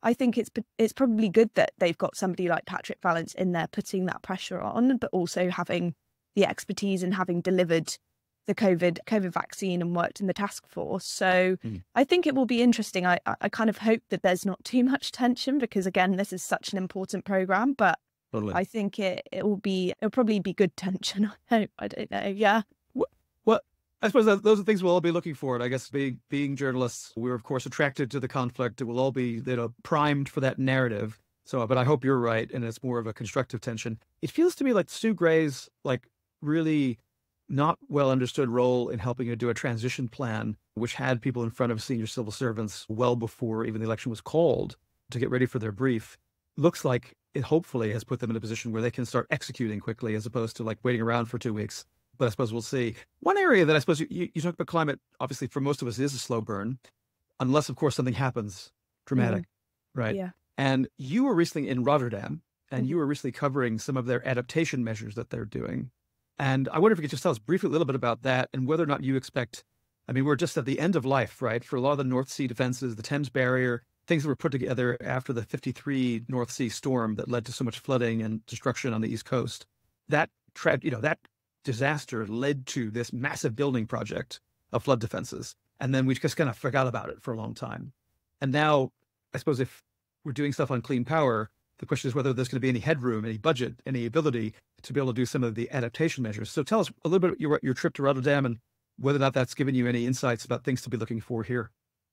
I think it's it's probably good that they've got somebody like Patrick Vallance in there putting that pressure on, but also having the expertise and having delivered the COVID COVID vaccine and worked in the task force. So mm. I think it will be interesting. I, I kind of hope that there's not too much tension because, again, this is such an important programme, but totally. I think it, it will be, it'll probably be good tension. I hope. I don't know. Yeah. Well, well I suppose that those are things we'll all be looking for. And I guess being, being journalists, we're, of course, attracted to the conflict. It will all be, you know, primed for that narrative. So, but I hope you're right. And it's more of a constructive tension. It feels to me like Stu Gray's, like, really not well understood role in helping to do a transition plan, which had people in front of senior civil servants well before even the election was called to get ready for their brief, looks like it hopefully has put them in a position where they can start executing quickly as opposed to like waiting around for two weeks. But I suppose we'll see. One area that I suppose you, you, you talk about climate, obviously for most of us is a slow burn, unless of course something happens dramatic, mm. right? Yeah. And you were recently in Rotterdam and mm. you were recently covering some of their adaptation measures that they're doing. And I wonder if you could just tell us briefly a little bit about that and whether or not you expect, I mean, we're just at the end of life, right? For a lot of the North Sea defenses, the Thames Barrier, things that were put together after the fifty-three North Sea storm that led to so much flooding and destruction on the East Coast. That, tra- you know, that disaster led to this massive building project of flood defenses. And then we just kind of forgot about it for a long time. And now, I suppose if we're doing stuff on clean power, the question is whether there's going to be any headroom, any budget, any ability to be able to do some of the adaptation measures. So tell us a little bit about your, your trip to Rotterdam and whether or not that's given you any insights about things to be looking for here.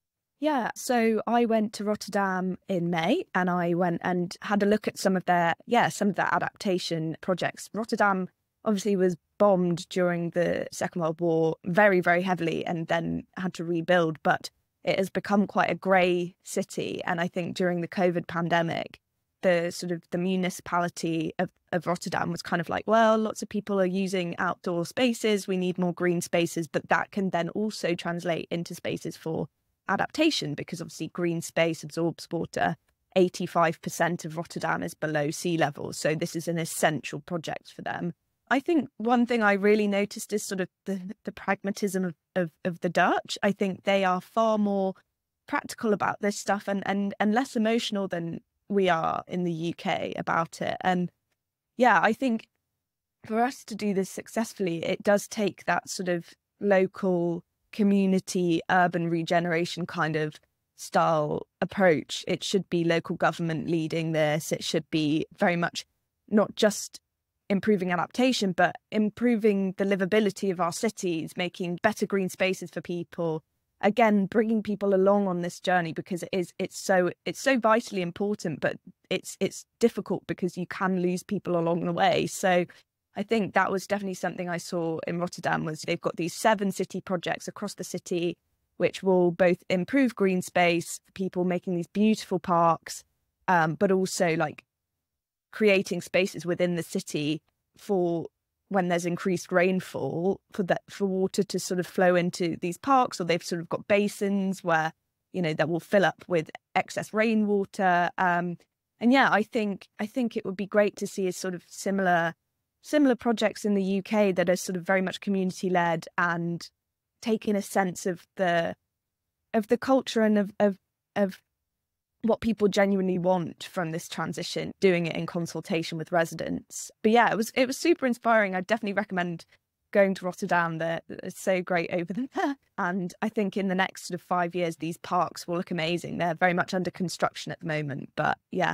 Yeah, so I went to Rotterdam in May and I went and had a look at some of their, yeah, some of their adaptation projects. Rotterdam obviously was bombed during the Second World War very, very heavily and then had to rebuild, but it has become quite a grey city. And I think during the COVID pandemic, the sort of the municipality of, of Rotterdam was kind of like, well, lots of people are using outdoor spaces. We need more green spaces, but that can then also translate into spaces for adaptation because obviously green space absorbs water. eighty-five percent of Rotterdam is below sea level. So this is an essential project for them. I think one thing I really noticed is sort of the, the pragmatism of, of, of the Dutch. I think they are far more practical about this stuff and, and, and less emotional than we are in the U K about it. And yeah, I think for us to do this successfully, it does take that sort of local community, urban regeneration kind of style approach. It should be local government leading this. It should be very much not just improving adaptation, but improving the livability of our cities, making better green spaces for people. Again, bringing people along on this journey because it is it's so it's so vitally important, but it's it's difficult because you can lose people along the way. So I think that was definitely something I saw in Rotterdam was they've got these seven city projects across the city, which will both improve green space for people, making these beautiful parks, um, but also like creating spaces within the city for when there's increased rainfall for that for water to sort of flow into these parks, or they've sort of got basins where, you know, that will fill up with excess rainwater. Um, and yeah, I think I think it would be great to see a sort of similar similar projects in the U K that are sort of very much community led and taking a sense of the of the culture and of of of what people genuinely want from this transition, doing it in consultation with residents. But yeah, it was it was super inspiring. I definitely recommend going to Rotterdam. They're, it's so great over there. And I think in the next sort of five years, these parks will look amazing. They're very much under construction at the moment, but yeah.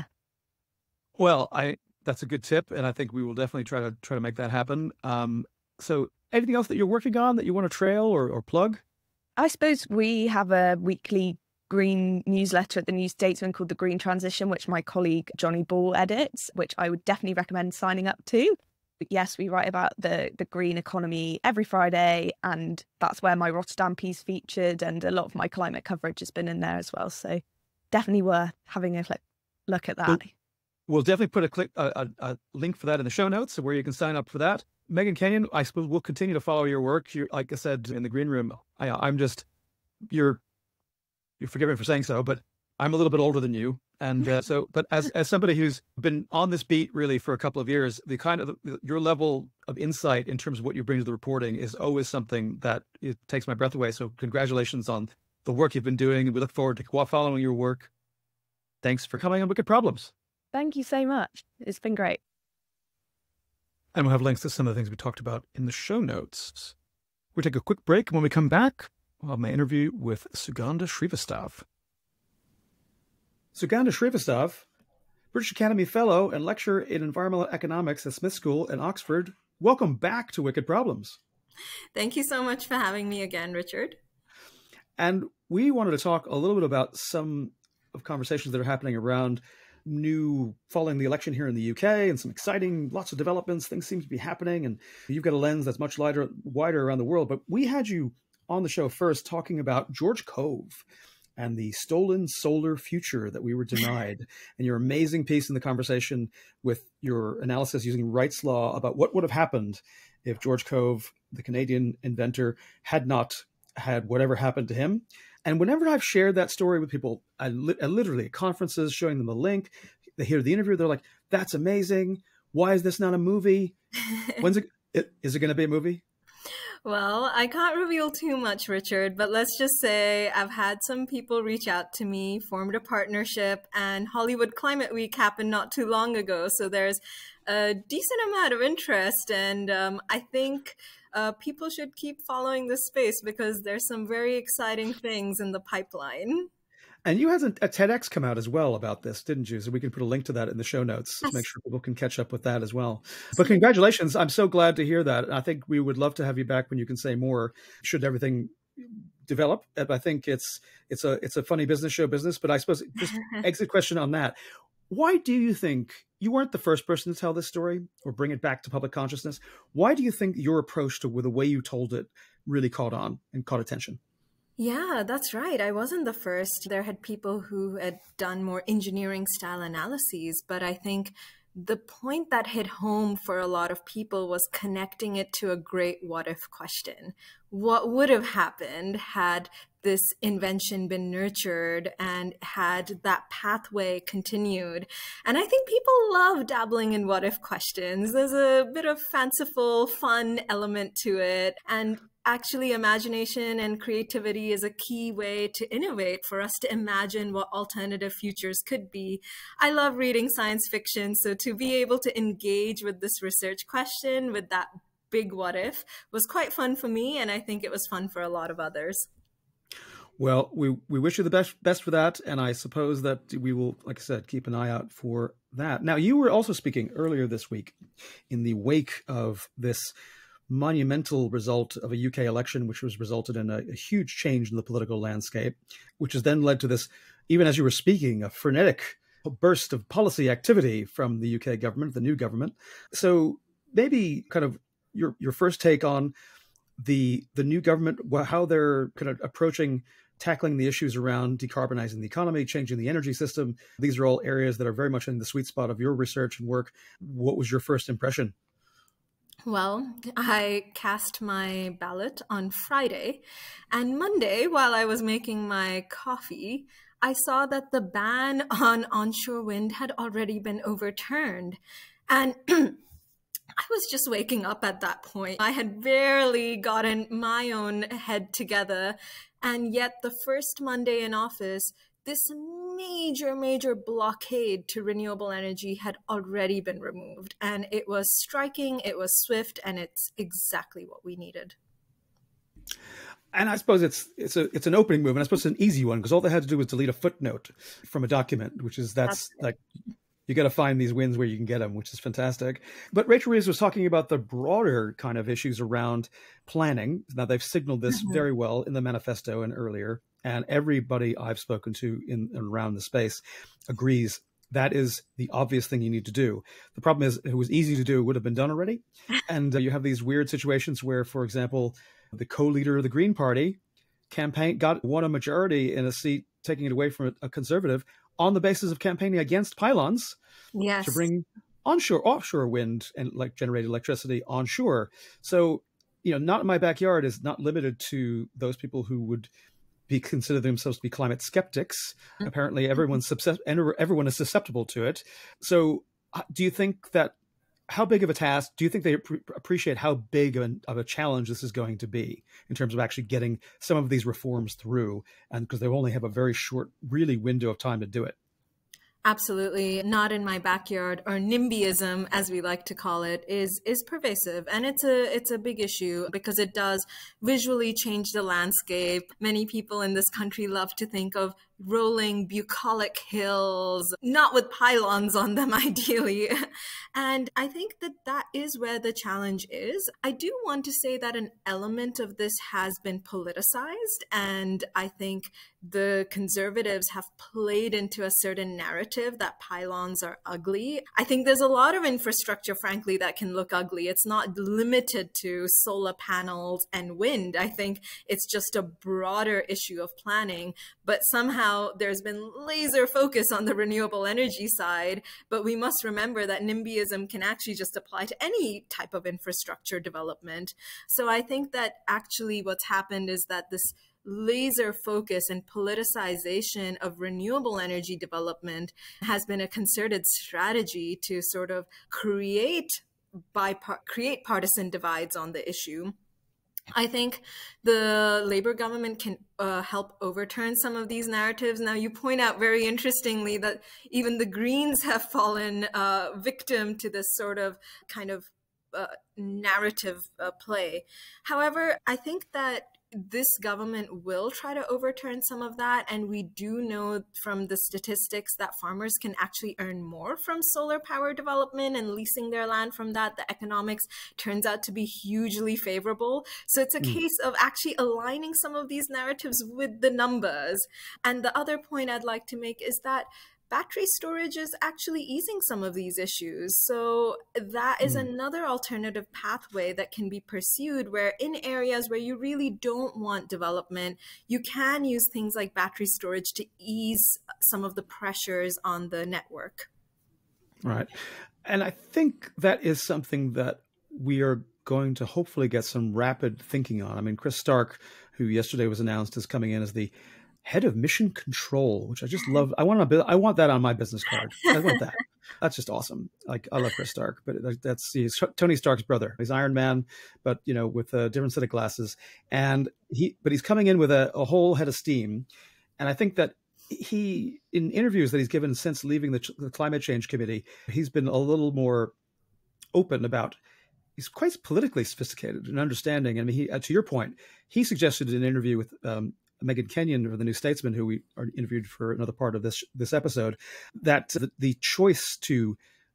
Well, I that's a good tip, and I think we will definitely try to try to make that happen. Um, so anything else that you're working on that you want to trail or, or plug? I suppose we have a weekly green newsletter at the New Statesman called The Green Transition, which my colleague Johnny Ball edits, which I would definitely recommend signing up to. But yes, we write about the, the green economy every Friday, and that's where my Rotterdam piece featured, and a lot of my climate coverage has been in there as well. So definitely worth having a look at that. We'll, we'll definitely put a, click, a, a, a link for that in the show notes, so where you can sign up for that. Megan Kenyon, I suppose we'll continue to follow your work. You're, like I said, in the green room, I, I'm just, you're, you forgive me for saying so, but I'm a little bit older than you. And uh, so, but as, as somebody who's been on this beat really for a couple of years, the kind of, the, your level of insight in terms of what you bring to the reporting is always something that it takes my breath away. So congratulations on the work you've been doing. And we look forward to following your work. Thank thanks for coming on Wicked Problems. Thank you so much. It's been great. And we'll have links to some of the things we talked about in the show notes. We'll take a quick break, and when we come back, we'll have my interview with Sugandha Srivastav. Sugandha Srivastav, British Academy Fellow and lecturer in Environmental Economics at Smith School in Oxford. Welcome back to Wicked Problems. Thank you so much for having me again, Richard. And we wanted to talk a little bit about some of conversations that are happening around new, following the election here in the U K, and some exciting, lots of developments. Things seem to be happening, and you've got a lens that's much lighter, wider around the world. But we had you on the show first talking about George Cove and the stolen solar future that we were denied, and your amazing piece in the conversation with your analysis using Wright's law about what would have happened if George Cove, the Canadian inventor, had not had whatever happened to him. And whenever I've shared that story with people, I, li I literally at conferences, showing them the link, they hear the interview, they're like, that's amazing. Why is this not a movie? When's it, it is it going to be a movie? Well, I can't reveal too much, Richard, but let's just say I've had some people reach out to me, formed a partnership, and Hollywood Climate Week happened not too long ago. So there's a decent amount of interest, and um, I think uh, people should keep following this space because there's some very exciting things in the pipeline. And you had a, a TEDx come out as well about this, didn't you? So we can put a link to that in the show notes to make sure people can catch up with that as well. But congratulations. I'm so glad to hear that. I think we would love to have you back when you can say more, should everything develop. I think it's it's a it's a funny business, show business. But I suppose just exit question on that. Why do you think you weren't the first person to tell this story or bring it back to public consciousness? Why do you think your approach to the way you told it really caught on and caught attention? Yeah, that's right. I wasn't the first. There had people who had done more engineering style analyses, but I think the point that hit home for a lot of people was connecting it to a great what if question. What would have happened had this invention been nurtured and had that pathway continued? And I think people love dabbling in what if questions. There's a bit of fanciful, fun element to it. And actually, imagination and creativity is a key way to innovate, for us to imagine what alternative futures could be. I love reading science fiction, so to be able to engage with this research question, with that big what if, was quite fun for me, and I think it was fun for a lot of others. Well, we, we wish you the best best for that, and I suppose that we will, like I said, keep an eye out for that. Now, you were also speaking earlier this week in the wake of this monumental result of a U K election, which was resulted in a, a huge change in the political landscape, which has then led to this, even as you were speaking, a frenetic burst of policy activity from the U K government, the new government. So maybe kind of your your first take on the the new government, how they're kind of approaching tackling the issues around decarbonizing the economy, changing the energy system. These are all areas that are very much in the sweet spot of your research and work. What was your first impression? Well, I cast my ballot on Friday, and Monday, while I was making my coffee, I saw that the ban on onshore wind had already been overturned. And I was just waking up at that point. I had barely gotten my own head together, and yet the first Monday in office, this major, major blockade to renewable energy had already been removed. And it was striking, it was swift, and it's exactly what we needed. And I suppose it's it's a it's an opening move, and I suppose it's an easy one, because all they had to do was delete a footnote from a document, which is that's, that's like, you got to find these wins where you can get them, which is fantastic. But Rachel Reeves was talking about the broader kind of issues around planning. Now, they've signaled this mm-hmm. very well in the manifesto and earlier. And everybody I've spoken to in and around the space agrees that is the obvious thing you need to do. The problem is, it was easy to do, it would have been done already. And uh, you have these weird situations where, for example, the co-leader of the Green Party campaign got won a majority in a seat, taking it away from a conservative on the basis of campaigning against pylons yes. to bring onshore, offshore wind and like generated electricity onshore. So, you know, not in my backyard is not limited to those people who would be consider themselves to be climate skeptics. Mm-hmm. Apparently, everyone's everyone is susceptible to it. So, do you think that how big of a task? Do you think they appreciate how big of, an, of a challenge this is going to be in terms of actually getting some of these reforms through? And because they only have a very short, really window of time to do it. Absolutely. Not in my backyard, or NIMBYism, as we like to call it, is is pervasive. And it's a it's a big issue because it does visually change the landscape. Many people in this country love to think of rolling bucolic hills, not with pylons on them, ideally. And I think that that is where the challenge is. I do want to say that an element of this has been politicized, and I think the conservatives have played into a certain narrative that pylons are ugly. I think there's a lot of infrastructure, frankly, that can look ugly. It's not limited to solar panels and wind. I think it's just a broader issue of planning, but somehow there's been laser focus on the renewable energy side. But we must remember that NIMBYism can actually just apply to any type of infrastructure development. So I think that actually what's happened is that this laser focus and politicization of renewable energy development has been a concerted strategy to sort of create bipart- create partisan divides on the issue. I think the Labour government can uh, help overturn some of these narratives. Now, you point out very interestingly that even the Greens have fallen uh, victim to this sort of kind of uh, narrative uh, play. However, I think that this government will try to overturn some of that. And we do know from the statistics that farmers can actually earn more from solar power development and leasing their land from that. The economics turns out to be hugely favorable. So it's a mm. case of actually aligning some of these narratives with the numbers. And the other point I'd like to make is that battery storage is actually easing some of these issues. So that is mm. another alternative pathway that can be pursued, where in areas where you really don't want development, you can use things like battery storage to ease some of the pressures on the network. Right. And I think that is something that we are going to hopefully get some rapid thinking on. I mean, Chris Stark, who yesterday was announced as coming in as the head of mission control, which I just love. I want to, I want that on my business card. I want that. That's just awesome. Like, I love Chris Stark, but that's he's Tony Stark's brother. He's Iron Man, but you know, with a different set of glasses. And he, but he's coming in with a, a whole head of steam. And I think that he, in interviews that he's given since leaving the, the Climate Change Committee, he's been a little more open about. He's quite politically sophisticated and understanding. I mean, he, to your point, he suggested in an interview with um, Megan Kenyon of the New Statesman, who we are interviewed for another part of this this episode, that the, the choice to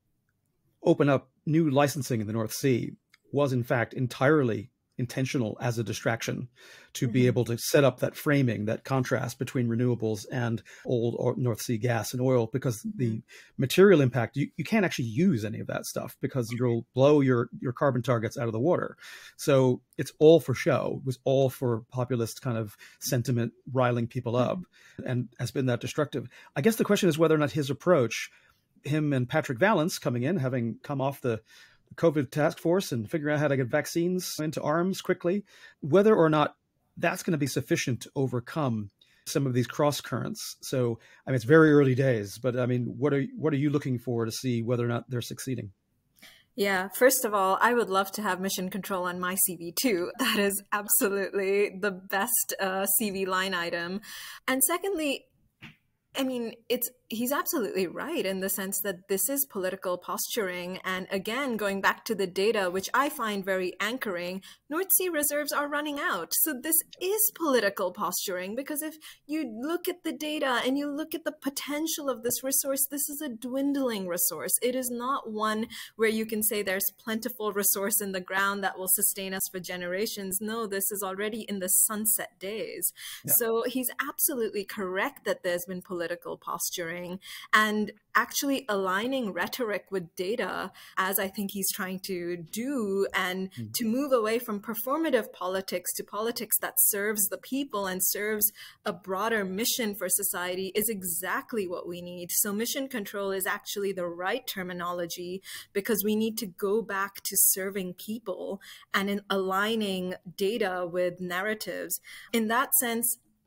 open up new licensing in the North Sea was in fact entirely intentional as a distraction to mm-hmm. be able to set up that framing, that contrast between renewables and old or North Sea gas and oil, because the material impact, you, you can't actually use any of that stuff because you'll blow your, your carbon targets out of the water. So it's all for show. It was all for populist kind of sentiment, riling people up, and has been that destructive. I guess the question is whether or not his approach, him and Patrick Vallance coming in, having come off the COVID task force and figuring out how to get vaccines into arms quickly, whether or not that's going to be sufficient to overcome some of these cross currents. So, I mean, it's very early days, but I mean, what are what are you looking for to see whether or not they're succeeding? Yeah, first of all, I would love to have mission control on my C V too. That is absolutely the best uh, C V line item. And secondly, I mean, it's he's absolutely right in the sense that this is political posturing. And again, going back to the data, which I find very anchoring, North Sea reserves are running out. So this is political posturing, because if you look at the data and you look at the potential of this resource, this is a dwindling resource. It is not one where you can say there's plentiful resource in the ground that will sustain us for generations. No, this is already in the sunset days. Yeah. So he's absolutely correct that there's been political posturing. And actually aligning rhetoric with data, as I think he's trying to do, and mm. to move away from performative politics to politics that serves the people and serves a broader mission for society, is exactly what we need. So mission control is actually the right terminology, because we need to go back to serving people and in aligning data with narratives. In that sense,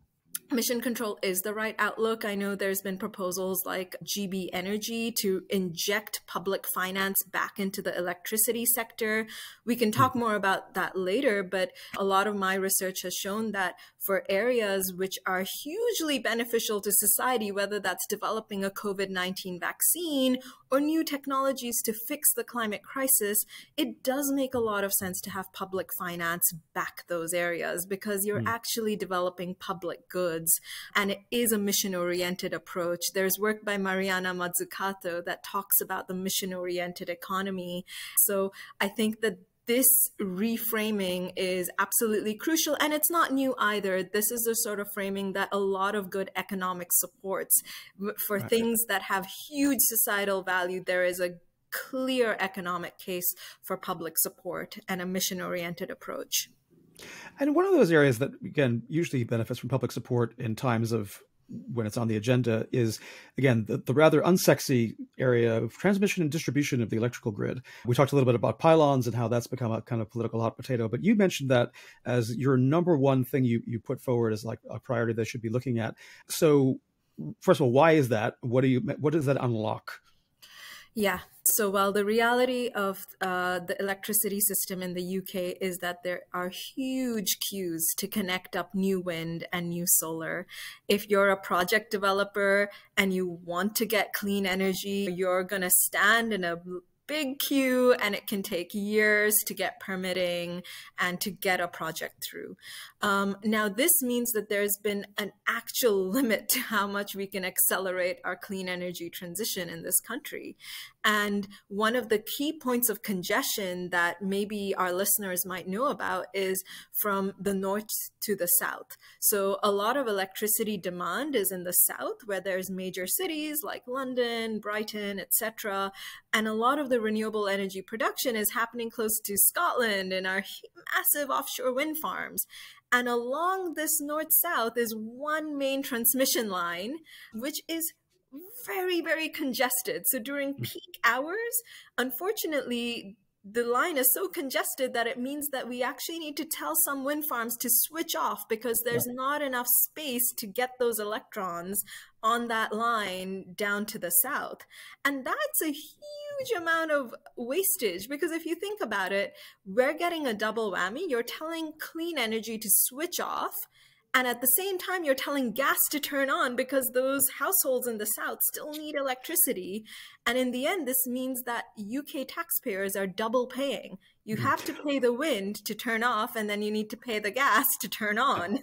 mission control is the right outlook. I know there's been proposals like G B Energy to inject public finance back into the electricity sector. We can talk more about that later, but a lot of my research has shown that for areas which are hugely beneficial to society, whether that's developing a COVID nineteen vaccine or new technologies to fix the climate crisis, it does make a lot of sense to have public finance back those areas because you're mm. actually developing public goods. And it is a mission-oriented approach. There's work by Mariana Mazzucato that talks about the mission-oriented economy. So I think that this reframing is absolutely crucial, and it's not new either. This is the sort of framing that a lot of good economics supports. For right. things that have huge societal value, there is a clear economic case for public support and a mission-oriented approach. And one of those areas that, again, usually benefits from public support in times of when it's on the agenda is, again, the, the rather unsexy area of transmission and distribution of the electrical grid. We talked a little bit about pylons and how that's become a kind of political hot potato, but you mentioned that as your number one thing you, you put forward as like a priority they should be looking at. So first of all, why is that? What do you, what does that unlock? Yeah. So while the reality of uh, the electricity system in the U K is that there are huge queues to connect up new wind and new solar. If you're a project developer and you want to get clean energy, you're going to stand in a big queue and it can take years to get permitting and to get a project through. Um, now, this means that there's been an actual limit to how much we can accelerate our clean energy transition in this country. And one of the key points of congestion that maybe our listeners might know about is from the north to the south. So a lot of electricity demand is in the south, where there's major cities like London, Brighton, et cetera. And a lot of the renewable energy production is happening close to Scotland and our massive offshore wind farms. And along this north-south is one main transmission line, which is very, very congested. So during peak hours, unfortunately, the line is so congested that it means that we actually need to tell some wind farms to switch off because there's yeah. not enough space to get those electrons on that line down to the south. And that's a huge amount of wastage because if you think about it, we're getting a double whammy. You're telling clean energy to switch off, and at the same time, you're telling gas to turn on because those households in the south still need electricity. And in the end, this means that U K taxpayers are double paying. You have to pay the wind to turn off, and then you need to pay the gas to turn on.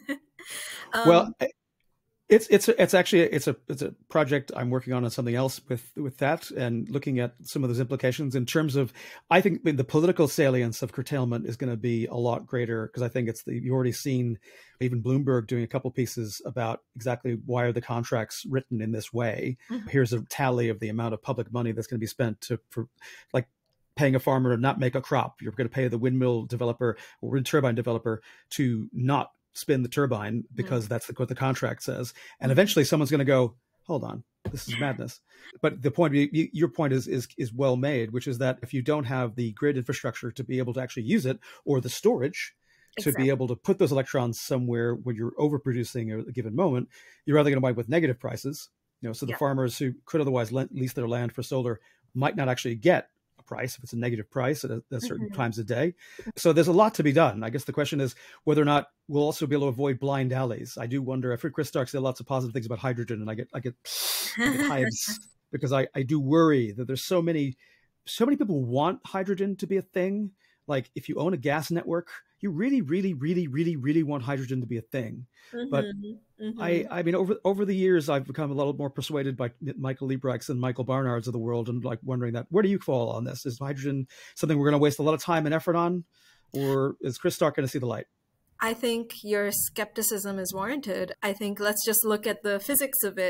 um, well, it's it's it's actually it's a it's a project I'm working on on something else with with that and looking at some of those implications in terms of I think the political salience of curtailment is going to be a lot greater because I think it's the you've already seen even Bloomberg doing a couple pieces about exactly why are the contracts written in this way. Mm-hmm. Here's a tally of the amount of public money that's going to be spent to for like paying a farmer to not make a crop. You're going to pay the windmill developer or wind turbine developer to not spin the turbine because mm. that's what the contract says. And eventually someone's going to go, hold on, this is madness. But the point, your point is, is, is well made, which is that if you don't have the grid infrastructure to be able to actually use it or the storage exactly. to be able to put those electrons somewhere when you're overproducing at a given moment, you're either going to wind up with negative prices. You know, so the yeah. farmers who could otherwise lease their land for solar might not actually get price if it's a negative price at, a, at certain mm-hmm. times a day. So there's a lot to be done. I guess the question is whether or not we'll also be able to avoid blind alleys. I do wonder. I've heard Chris Stark say lots of positive things about hydrogen, and I get I get, I get hives because I, I do worry that there's so many so many people want hydrogen to be a thing. Like if you own a gas network, you really, really, really, really, really want hydrogen to be a thing. Mm-hmm. But mm-hmm. I, I mean, over over the years, I've become a little more persuaded by Michael Liebreichs and Michael Barnards of the world, and like wondering that where do you fall on this? Is hydrogen something we're going to waste a lot of time and effort on, or is Chris Stark going to see the light? I think your skepticism is warranted. I think let's just look at the physics of it.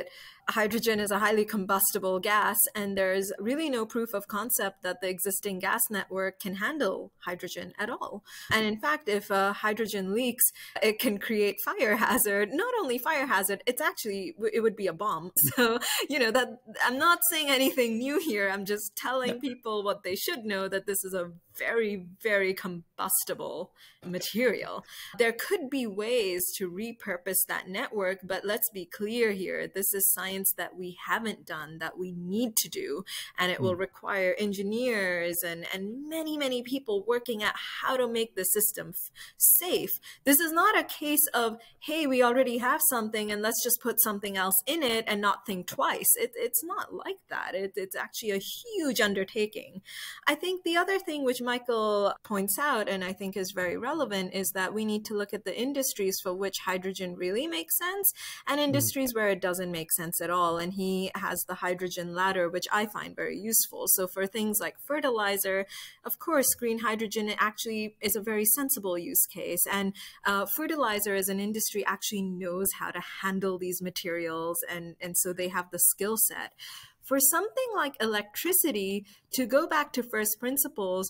hydrogen is a highly combustible gas, and there's really no proof of concept that the existing gas network can handle hydrogen at all. And in fact, if uh, hydrogen leaks, it can create fire hazard. Not only fire hazard, it's actually, it would be a bomb. So, you know, that I'm not saying anything new here. I'm just telling people what they should know, that this is a very, very combustible material. There could be ways to repurpose that network, but let's be clear here. This is science that we haven't done, that we need to do, and it mm. will require engineers and, and many, many people working at how to make the system safe. This is not a case of, hey, we already have something and let's just put something else in it and not think twice. It, it's not like that. It, it's actually a huge undertaking. I think the other thing which Michael points out, and I think is very relevant, is that we need to look at the industries for which hydrogen really makes sense and industries mm. where it doesn't make sense at all. And he has the hydrogen ladder, which I find very useful. So for things like fertilizer, of course, green hydrogen actually is a very sensible use case. And uh, fertilizer as an industry actually knows how to handle these materials, and, and so they have the skill set. For something like electricity, to go back to first principles,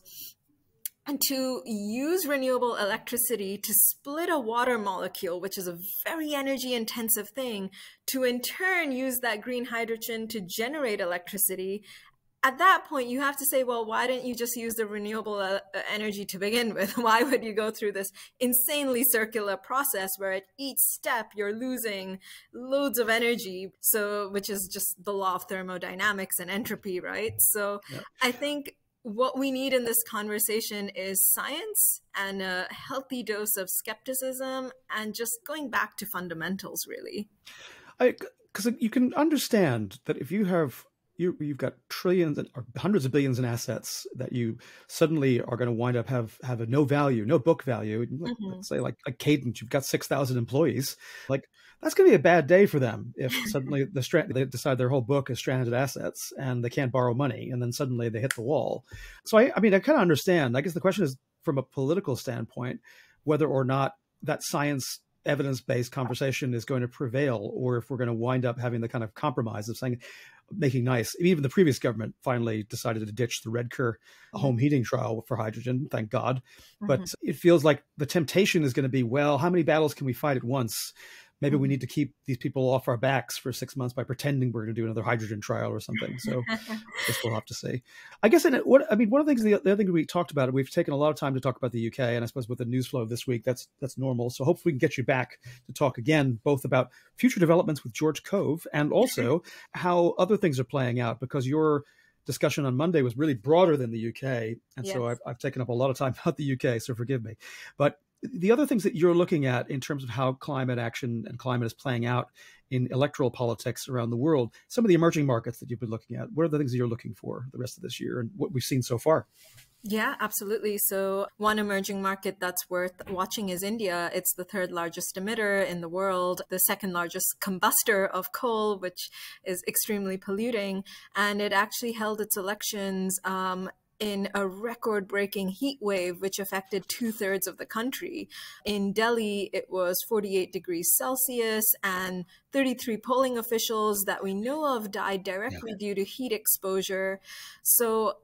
and to use renewable electricity to split a water molecule, which is a very energy intensive thing, to in turn use that green hydrogen to generate electricity, at that point, you have to say, well, why didn't you just use the renewable uh, energy to begin with? Why would you go through this insanely circular process where at each step you're losing loads of energy, so which is just the law of thermodynamics and entropy, right? So yep. I think what we need in this conversation is science and a healthy dose of skepticism and just going back to fundamentals, really. Because you can understand that if you have You, you've got trillions or hundreds of billions in assets that you suddenly are going to wind up have have a no value, no book value. Mm-hmm. Let's say like a Cadence, you've got six thousand employees. Like that's going to be a bad day for them if suddenly the strand they decide their whole book is stranded assets and they can't borrow money, and then suddenly they hit the wall. So I, I mean, I kind of understand. I guess the question is from a political standpoint whether or not that science evidence-based conversation is going to prevail, or if we're going to wind up having the kind of compromise of saying, making nice. Even the previous government finally decided to ditch the Redcar home heating trial for hydrogen, thank God. But mm-hmm. it feels like the temptation is going to be, well, how many battles can we fight at once? Maybe we need to keep these people off our backs for six months by pretending we're going to do another hydrogen trial or something. So I guess we'll have to see. I guess in it, what I mean, one of the things, the, the other thing we talked about, we've taken a lot of time to talk about the U K, and I suppose with the news flow this week, that's that's normal. So hopefully we can get you back to talk again, both about future developments with George Cove and also how other things are playing out, because your discussion on Monday was really broader than the U K. And yes. so I've, I've taken up a lot of time about the U K, so forgive me. But the other things that you're looking at in terms of how climate action and climate is playing out in electoral politics around the world, some of the emerging markets that you've been looking at, what are the things that you're looking for the rest of this year and what we've seen so far? Yeah, absolutely. So one emerging market that's worth watching is India. It's the third largest emitter in the world, the second largest combustor of coal, which is extremely polluting. And it actually held its elections um, in a record-breaking heat wave, which affected two-thirds of the country. In Delhi, it was forty-eight degrees Celsius, and thirty-three polling officials that we know of died directly yeah. due to heat exposure. So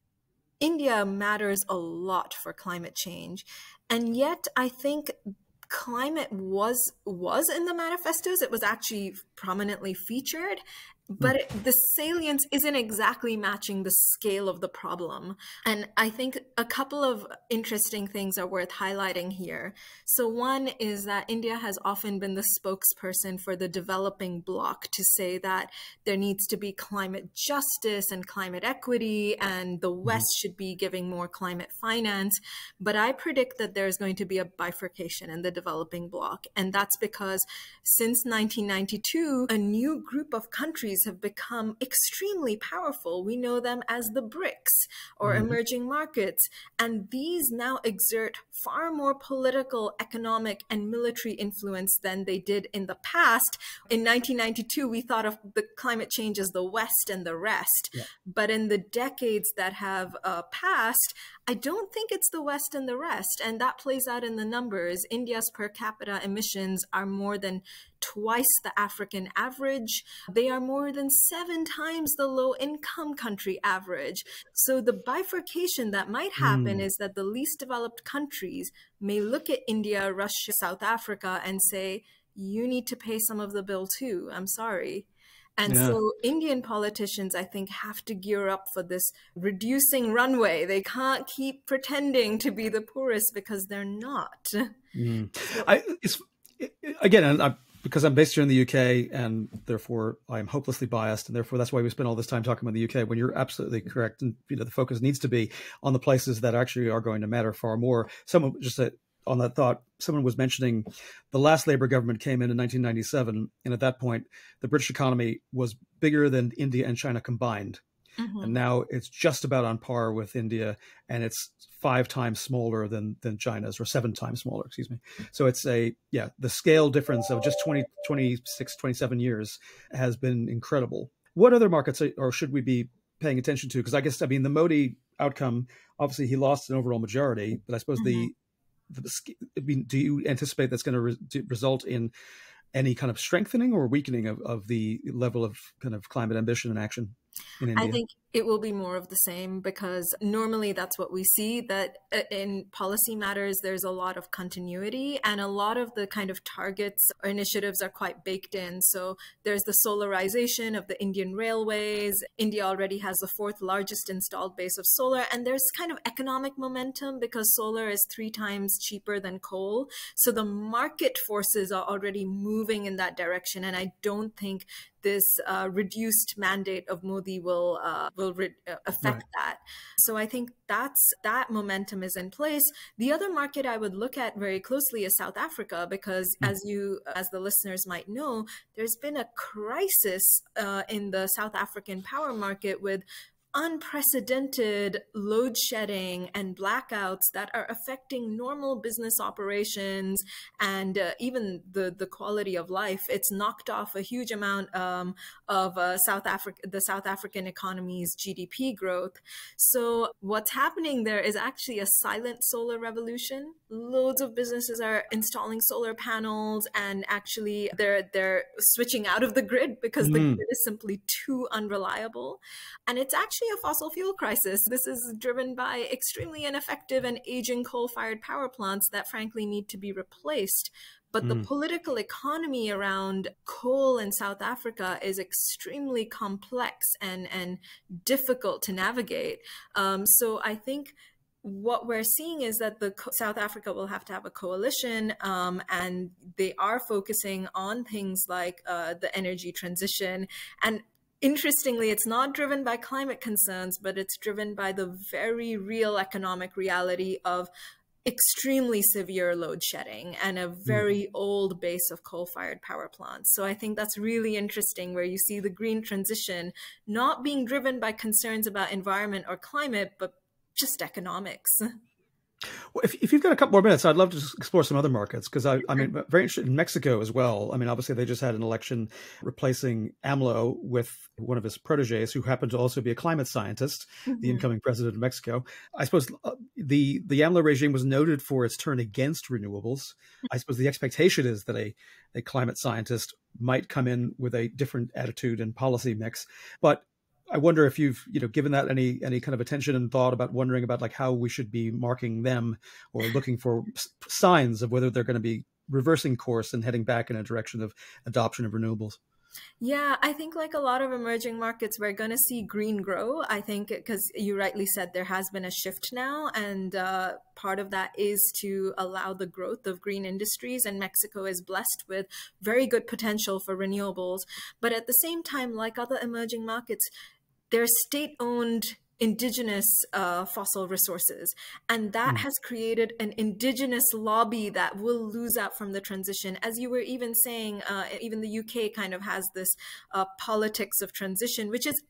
India matters a lot for climate change. And yet, I think climate was was in the manifestos. It was actually prominently featured. But it, the salience isn't exactly matching the scale of the problem. And I think a couple of interesting things are worth highlighting here. So one is that India has often been the spokesperson for the developing bloc to say that there needs to be climate justice and climate equity, and the West should be giving more climate finance. But I predict that there's going to be a bifurcation in the developing bloc. And that's because since nineteen ninety-two, a new group of countries have become extremely powerful. We know them as the BRICS, or mm-hmm. emerging markets. And these now exert far more political, economic, and military influence than they did in the past. In nineteen ninety-two, we thought of the climate change as the West and the rest. Yeah. But in the decades that have uh, passed, I don't think it's the West and the rest, and that plays out in the numbers. India's per capita emissions are more than twice the African average. They are more than seven times the low-income country average. So the bifurcation that might happen Mm. is that the least developed countries may look at India, Russia, South Africa, and say, you need to pay some of the bill too. I'm sorry. And Yeah. so Indian politicians, I think, have to gear up for this reducing runway. They can't keep pretending to be the poorest because they're not. Mm. I, it's, again, and I, because I'm based here in the U K and therefore I am hopelessly biased, and therefore that's why we spend all this time talking about the U K, when you're absolutely correct. And, you know, the focus needs to be on the places that actually are going to matter far more. Someone just said, on that thought, someone was mentioning the last Labour government came in in nineteen ninety-seven. And at that point, the British economy was bigger than India and China combined. Mm-hmm. And now it's just about on par with India, and it's five times smaller than than China's, or seven times smaller, excuse me. So it's a, yeah, the scale difference of just twenty, twenty-six, twenty-seven years has been incredible. What other markets are, or should we be paying attention to? Because I guess, I mean, the Modi outcome, obviously he lost an overall majority, but I suppose mm-hmm. the I mean, do you anticipate that's going to re- result in any kind of strengthening or weakening of, of the level of kind of climate ambition and action in India? I think it will be more of the same, because normally that's what we see, that in policy matters, there's a lot of continuity, and a lot of the kind of targets or initiatives are quite baked in. So there's the solarization of the Indian railways. India already has the fourth largest installed base of solar, and there's kind of economic momentum because solar is three times cheaper than coal. So the market forces are already moving in that direction, and I don't think this uh, reduced mandate of Modi will uh, will re- affect right. that. So I think that's that momentum is in place. The other market I would look at very closely is South Africa, because mm. as you, as the listeners might know, there's been a crisis uh, in the South African power market with unprecedented load shedding and blackouts that are affecting normal business operations and uh, even the, the quality of life. It's knocked off a huge amount um, of uh, South Africa, the South African economy's G D P growth. So what's happening there is actually a silent solar revolution. Loads of businesses are installing solar panels, and actually they're they're switching out of the grid because mm. the grid is simply too unreliable. And it's actually a fossil fuel crisis. This is driven by extremely ineffective and aging coal-fired power plants that frankly need to be replaced. But mm. the political economy around coal in South Africa is extremely complex and, and difficult to navigate. Um, so I think what we're seeing is that the South Africa will have to have a coalition, um, and they are focusing on things like uh, the energy transition. And interestingly, it's not driven by climate concerns, but it's driven by the very real economic reality of extremely severe load shedding and a very mm. old base of coal-fired power plants. So I think that's really interesting, where you see the green transition not being driven by concerns about environment or climate, but just economics. Well, if, if you've got a couple more minutes, I'd love to explore some other markets, because I, I mean, very interested in Mexico as well. I mean, obviously they just had an election replacing AMLO with one of his proteges, who happened to also be a climate scientist, mm-hmm. the incoming president of Mexico. I suppose uh, the, the AMLO regime was noted for its turn against renewables. I suppose the expectation is that a, a climate scientist might come in with a different attitude and policy mix. But I wonder if you've, you know, given that any any kind of attention and thought about wondering about like how we should be marking them or looking for signs of whether they're going to be reversing course and heading back in a direction of adoption of renewables. Yeah, I think like a lot of emerging markets, we're going to see green grow. I think because you rightly said there has been a shift now, and uh, part of that is to allow the growth of green industries. And Mexico is blessed with very good potential for renewables. But at the same time, like other emerging markets, they're state-owned indigenous uh, fossil resources. And that mm. has created an indigenous lobby that will lose out from the transition. As you were even saying, uh, even the U K kind of has this uh, politics of transition, which is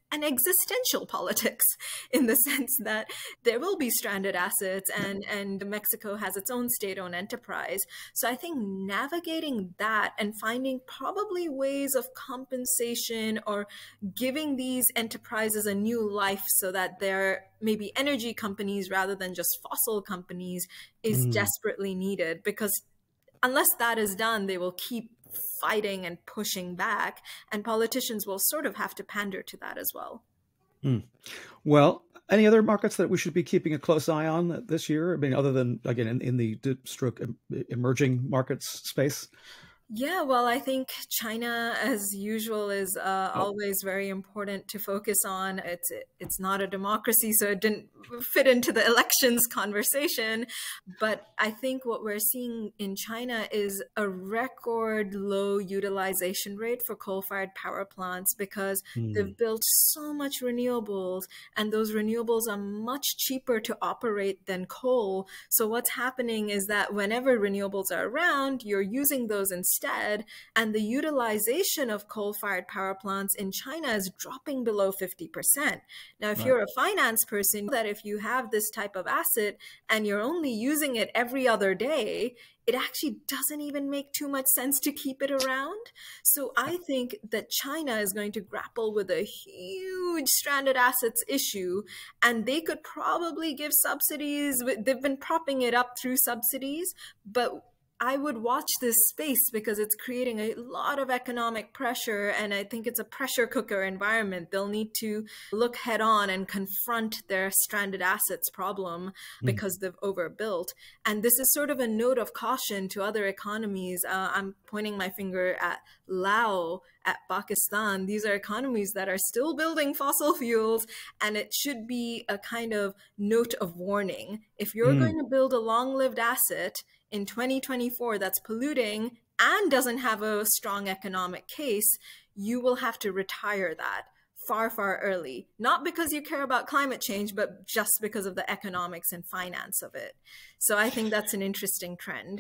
an existential politics in the sense that there will be stranded assets and, and Mexico has its own state-owned enterprise. So I think navigating that and finding probably ways of compensation or giving these enterprises a new life so that they're maybe energy companies rather than just fossil companies is mm. desperately needed, because unless that is done, they will keep fighting and pushing back, and politicians will sort of have to pander to that as well. Mm. Well, any other markets that we should be keeping a close eye on this year? I mean, other than, again, in, in the stroke emerging markets space? Yeah, well, I think China, as usual, is uh, oh. always very important to focus on. It's it's not a democracy, so it didn't fit into the elections conversation. But I think what we're seeing in China is a record low utilization rate for coal-fired power plants, because mm. they've built so much renewables, and those renewables are much cheaper to operate than coal. So what's happening is that whenever renewables are around, you're using those instead. Instead, and the utilization of coal-fired power plants in China is dropping below fifty percent. Now, if right. you're a finance person, that if you have this type of asset and you're only using it every other day, it actually doesn't even make too much sense to keep it around. So I think that China is going to grapple with a huge stranded assets issue, and they could probably give subsidies. They've been propping it up through subsidies, but I would watch this space because it's creating a lot of economic pressure, and I think it's a pressure cooker environment. They'll need to look head on and confront their stranded assets problem because mm. they've overbuilt. And this is sort of a note of caution to other economies. Uh, I'm pointing my finger at Laos, at Pakistan. These are economies that are still building fossil fuels, and it should be a kind of note of warning. If you're mm. going to build a long-lived asset in twenty twenty-four that's polluting and doesn't have a strong economic case, you will have to retire that far, far early. Not because you care about climate change, but just because of the economics and finance of it. So I think that's an interesting trend.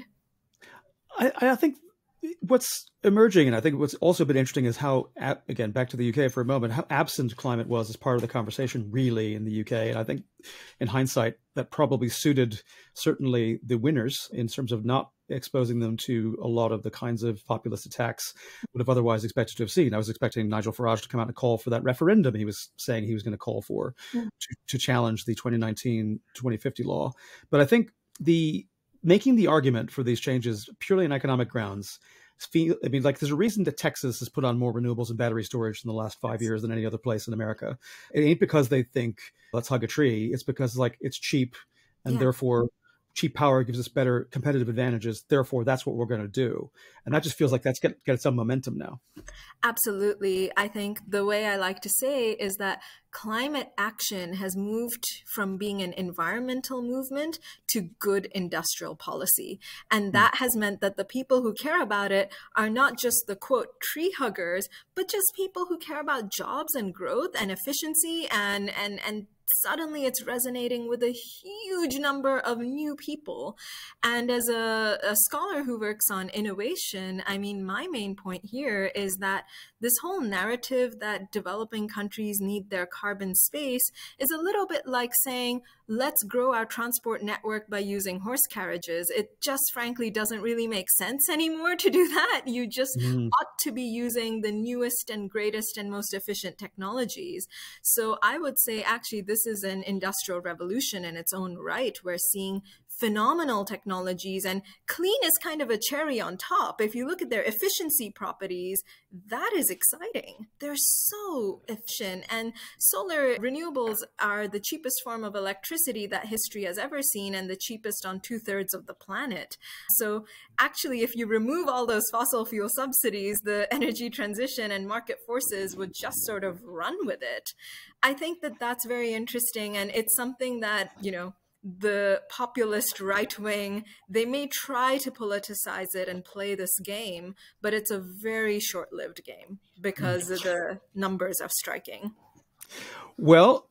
I, I think what's emerging, and I think what's also been interesting, is how, again, back to the U K for a moment, how absent climate was as part of the conversation really in the U K. And I think in hindsight, that probably suited certainly the winners in terms of not exposing them to a lot of the kinds of populist attacks would have otherwise expected to have seen. I was expecting Nigel Farage to come out and call for that referendum he was saying he was going to call for yeah. to, to challenge the twenty nineteen twenty fifty law. But I think the making the argument for these changes purely on economic grounds, feel, I mean, like there's a reason that Texas has put on more renewables and battery storage in the last five years than any other place in America. It ain't because they think let's hug a tree. It's because like it's cheap, and yeah. therefore cheap power gives us better competitive advantages. Therefore, that's what we're going to do. And that just feels like that's get, get some momentum now. Absolutely. I think the way I like to say is that climate action has moved from being an environmental movement to good industrial policy. And that has meant that the people who care about it are not just the, quote, tree huggers, but just people who care about jobs and growth and efficiency, and, and, and suddenly it's resonating with a huge number of new people. And as a, a scholar who works on innovation, I mean, my main point here is that this whole narrative that developing countries need their carbon space is a little bit like saying, let's grow our transport network by using horse carriages. It just frankly doesn't really make sense anymore to do that. You just mm. ought to be using the newest and greatest and most efficient technologies. So I would say actually this is an industrial revolution in its own right. We're seeing phenomenal technologies, and clean is kind of a cherry on top. If you look at their efficiency properties, that is exciting. They're so efficient, and solar renewables are the cheapest form of electricity that history has ever seen, and the cheapest on two-thirds of the planet. So actually, if you remove all those fossil fuel subsidies, the energy transition and market forces would just sort of run with it. I think that that's very interesting, and it's something that, you know, the populist right wing, they may try to politicize it and play this game, but it's a very short-lived game because the numbers are striking. Well,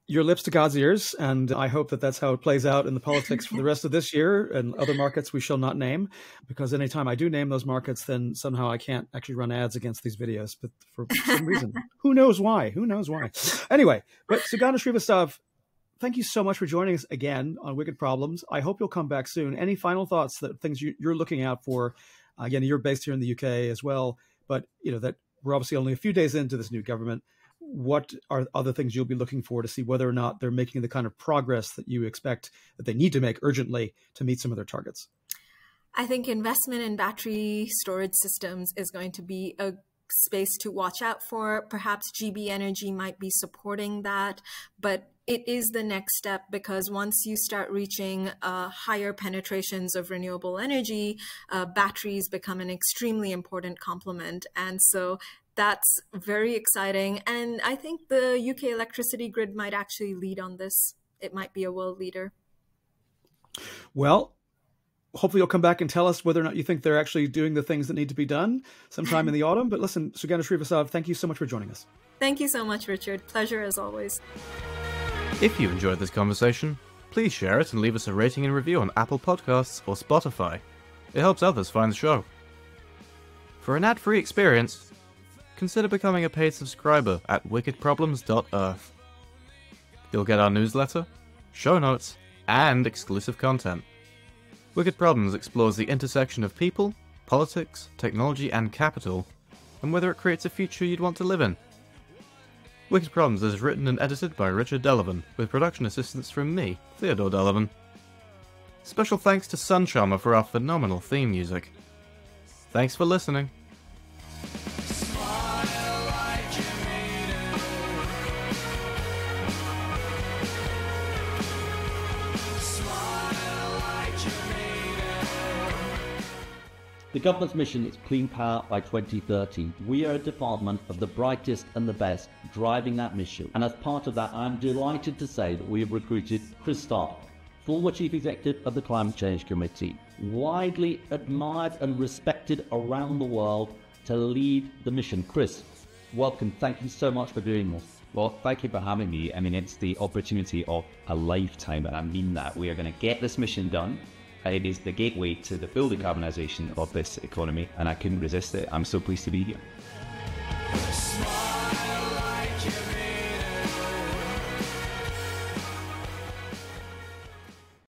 your lips to God's ears, and I hope that that's how it plays out in the politics for the rest of this year and other markets we shall not name, because anytime I do name those markets, then somehow I can't actually run ads against these videos, but for some reason. Who knows why? Who knows why? Anyway, but Sugana Srivastava, thank you so much for joining us again on Wicked Problems. I hope you'll come back soon. Any final thoughts, that things you, you're looking out for? Uh, again, you're based here in the U K as well, but you know that we're obviously only a few days into this new government. What are other things you'll be looking for to see whether or not they're making the kind of progress that you expect that they need to make urgently to meet some of their targets? I think investment in battery storage systems is going to be a space to watch out for. Perhaps G B Energy might be supporting that, but it is the next step, because once you start reaching uh, higher penetrations of renewable energy, uh, batteries become an extremely important complement. And so that's very exciting. And I think the U K electricity grid might actually lead on this. It might be a world leader. Well, hopefully you'll come back and tell us whether or not you think they're actually doing the things that need to be done sometime in the autumn. But listen, Sugana Srivastava, thank you so much for joining us. Thank you so much, Richard. Pleasure as always. If you enjoyed this conversation, please share it and leave us a rating and review on Apple Podcasts or Spotify. It helps others find the show. For an ad-free experience, consider becoming a paid subscriber at wicked problems dot earth. You'll get our newsletter, show notes, and exclusive content. Wicked Problems explores the intersection of people, politics, technology, and capital, and whether it creates a future you'd want to live in. Wicked Problems is written and edited by Richard Delavan, with production assistance from me, Theodore Delavan. Special thanks to Suncharmer for our phenomenal theme music. Thanks for listening. The government's mission is clean power by twenty thirty. We are a department of the brightest and the best driving that mission. And as part of that, I'm delighted to say that we have recruited Chris Stark, former Chief Executive of the Climate Change Committee, widely admired and respected around the world, to lead the mission. Chris, welcome. Thank you so much for doing this. Well, thank you for having me. I mean, it's the opportunity of a lifetime, and I mean that. We are going to get this mission done. It is the gateway to the full decarbonisation of this economy, and I couldn't resist it. I'm so pleased to be here.